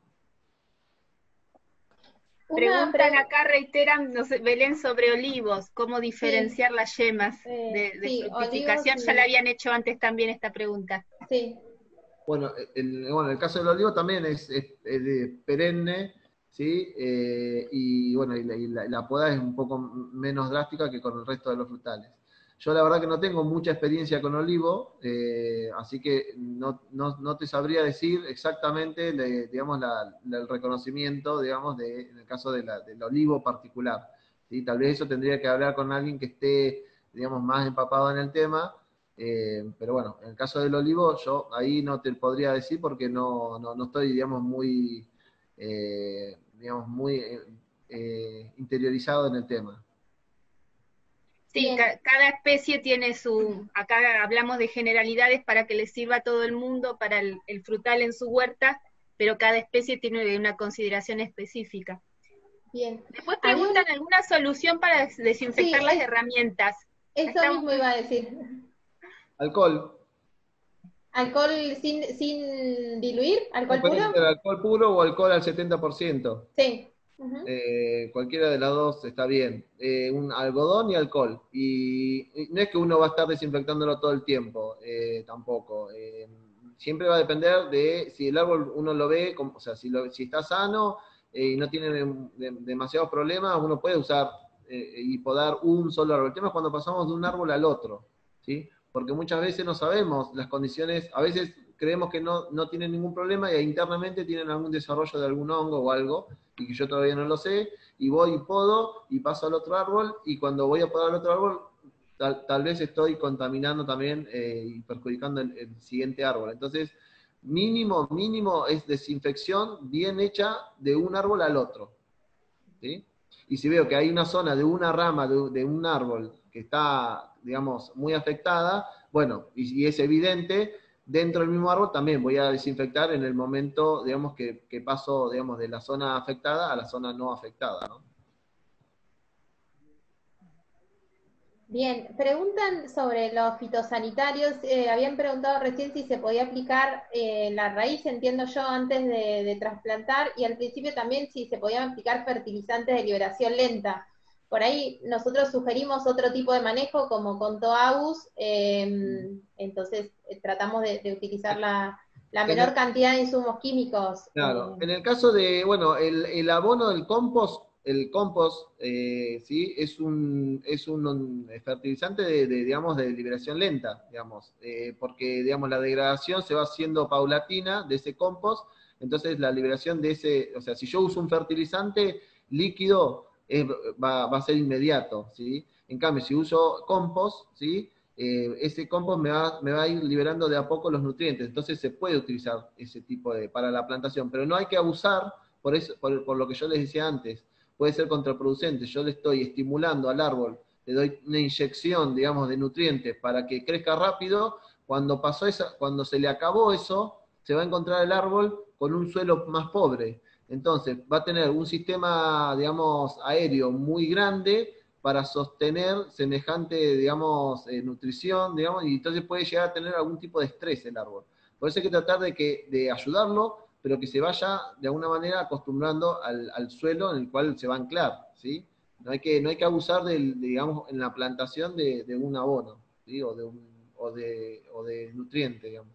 Preguntan pre acá, reiteran, no sé, Belén, sobre olivos, cómo diferenciar sí. las yemas de, de sí, fructificación. Olivos, ya sí. la habían hecho antes también esta pregunta. Sí. Bueno, el, bueno, el caso del olivo también es, es, es de perenne, ¿sí? Eh, y bueno, y la, y la, la poda es un poco menos drástica que con el resto de los frutales. Yo la verdad que no tengo mucha experiencia con olivo, eh, así que no, no, no te sabría decir exactamente, le, digamos, la, la, el reconocimiento, digamos, de, en el caso de la, del olivo particular, ¿sí? Tal vez eso tendría que hablar con alguien que esté, digamos, más empapado en el tema. Eh, pero bueno, en el caso del olivo, yo ahí no te podría decir porque no, no, no estoy, digamos, muy, eh, digamos, muy eh, interiorizado en el tema. Sí, ca cada especie tiene su, acá hablamos de generalidades para que le sirva a todo el mundo, para el, el frutal en su huerta, pero cada especie tiene una consideración específica. Bien. Después preguntan un... alguna solución para desinfectar sí, las es... herramientas. Eso Estamos... mismo iba a decir. Alcohol. ¿Alcohol sin, sin diluir? ¿Alcohol puro? Alcohol puro o alcohol al setenta por ciento. Sí. Uh-huh. eh, cualquiera de las dos está bien. Eh, un algodón y alcohol. Y, y no es que uno va a estar desinfectándolo todo el tiempo, eh, tampoco. Eh, siempre va a depender de si el árbol uno lo ve, como, o sea, si, lo, si está sano eh, y no tiene de, de, demasiados problemas, uno puede usar eh, y podar un solo árbol. El tema es cuando pasamos de un árbol al otro, ¿sí? Porque muchas veces no sabemos las condiciones, a veces creemos que no, no tienen ningún problema y internamente tienen algún desarrollo de algún hongo o algo, y que yo todavía no lo sé, y voy y podo, y paso al otro árbol, y cuando voy a podar al otro árbol, tal, tal vez estoy contaminando también eh, y perjudicando el, el siguiente árbol. Entonces, mínimo, mínimo es desinfección bien hecha de un árbol al otro, ¿sí? Y si veo que hay una zona de una rama de, de un árbol que está, digamos, muy afectada, bueno, y, y es evidente, dentro del mismo árbol también voy a desinfectar en el momento, digamos, que, que paso, digamos, de la zona afectada a la zona no afectada, ¿no? Bien, preguntan sobre los fitosanitarios, eh, habían preguntado recién si se podía aplicar eh, la raíz, entiendo yo, antes de, de trasplantar, y al principio también si se podían aplicar fertilizantes de liberación lenta. Por ahí nosotros sugerimos otro tipo de manejo, como contó Agus, eh, entonces eh, tratamos de, de utilizar la, la menor el, cantidad de insumos químicos. Claro, eh. en el caso de, bueno, el, el abono del compost, el compost, eh, ¿sí? Es un, es un fertilizante de, de, digamos, de liberación lenta, digamos, eh, porque, digamos, la degradación se va haciendo paulatina de ese compost, entonces la liberación de ese, o sea, si yo uso un fertilizante líquido, Es, va, va a ser inmediato, ¿sí? En cambio, si uso compost, ¿sí? Eh, ese compost me va, me va a ir liberando de a poco los nutrientes, entonces se puede utilizar ese tipo de, para la plantación, pero no hay que abusar, por, eso, por, por lo que yo les decía antes, puede ser contraproducente, yo le estoy estimulando al árbol, le doy una inyección, digamos, de nutrientes para que crezca rápido, cuando pasó esa, cuando se le acabó eso, se va a encontrar el árbol con un suelo más pobre, Entonces, va a tener un sistema, digamos, aéreo muy grande para sostener semejante, digamos, eh, nutrición, digamos, y entonces puede llegar a tener algún tipo de estrés el árbol. Por eso hay que tratar de, que, de ayudarlo, pero que se vaya de alguna manera acostumbrando al, al suelo en el cual se va a anclar, ¿sí? No hay que, no hay que abusar del, digamos, en la plantación de, de un abono, ¿sí? O de, un, o de, o de nutriente, digamos.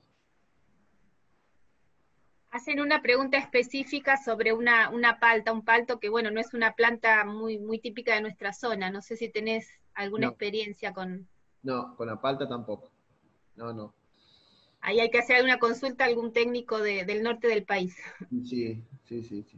Hacen una pregunta específica sobre una, una palta, un palto que, bueno, no es una planta muy, muy típica de nuestra zona. No sé si tenés alguna No, experiencia con... no, con la palta tampoco. No, no. Ahí hay que hacer alguna consulta a algún técnico de, del norte del país. Sí, sí, sí, sí.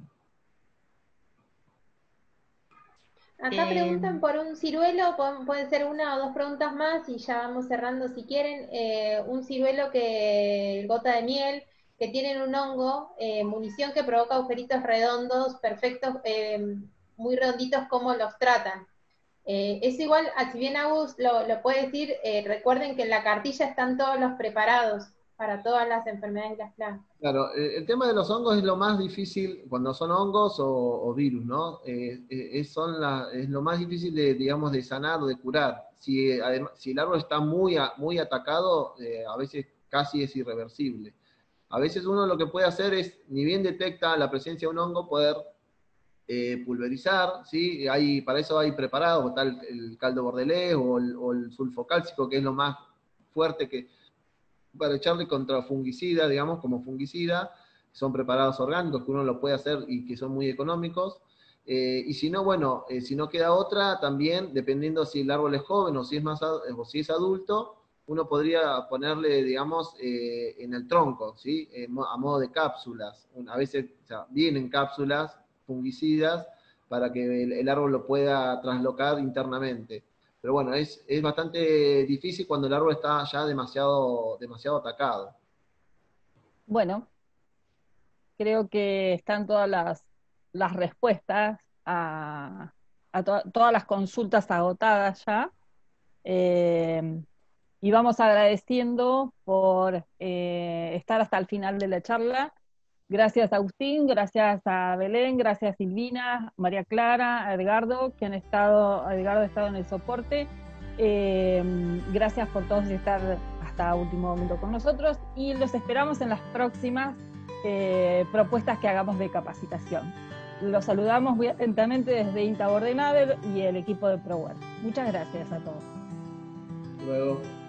Acá Eh, preguntan por un ciruelo, pueden, pueden ser una o dos preguntas más y ya vamos cerrando si quieren. Eh, un ciruelo que, el gota de miel, que tienen un hongo, eh, munición que provoca agujeritos redondos, perfectos, eh, muy redonditos, ¿cómo los tratan? Eh, es igual, a- si bien Agus lo, lo puede decir, eh, recuerden que en la cartilla están todos los preparados para todas las enfermedades y las plagas. Claro, eh, el tema de los hongos es lo más difícil cuando son hongos o, o virus, ¿no? Eh, eh, es, son la, es lo más difícil de, digamos, de sanar o de curar. Si, eh, además, si el árbol está muy, a- muy atacado, eh, a veces casi es irreversible. A veces uno lo que puede hacer es, ni bien detecta la presencia de un hongo, poder eh, pulverizar, ¿sí? Hay, para eso hay preparados, está el, el caldo bordelés o el, o el sulfocálcico, que es lo más fuerte que para echarle contra fungicida, digamos, como fungicida, son preparados orgánicos que uno lo puede hacer y que son muy económicos. Eh, y si no, bueno, eh, si no queda otra, también, dependiendo si el árbol es joven o si es, más, o si es adulto, uno podría ponerle, digamos, eh, en el tronco, ¿sí? Eh, a modo de cápsulas. A veces, o sea, vienen cápsulas fungicidas para que el, el árbol lo pueda traslocar internamente. Pero bueno, es, es bastante difícil cuando el árbol está ya demasiado, demasiado atacado. Bueno, creo que están todas las, las respuestas a, a to- todas las consultas agotadas ya. Eh, y vamos agradeciendo por eh, estar hasta el final de la charla. Gracias a Agustín, gracias a Belén, gracias a Silvina, María Clara, a Edgardo, que han estado, Edgardo ha estado en el soporte. Eh, gracias por todos estar hasta último momento con nosotros y los esperamos en las próximas eh, propuestas que hagamos de capacitación. Los saludamos muy atentamente desde INTA Bordenave y el equipo de ProWare. Muchas gracias a todos. Luego.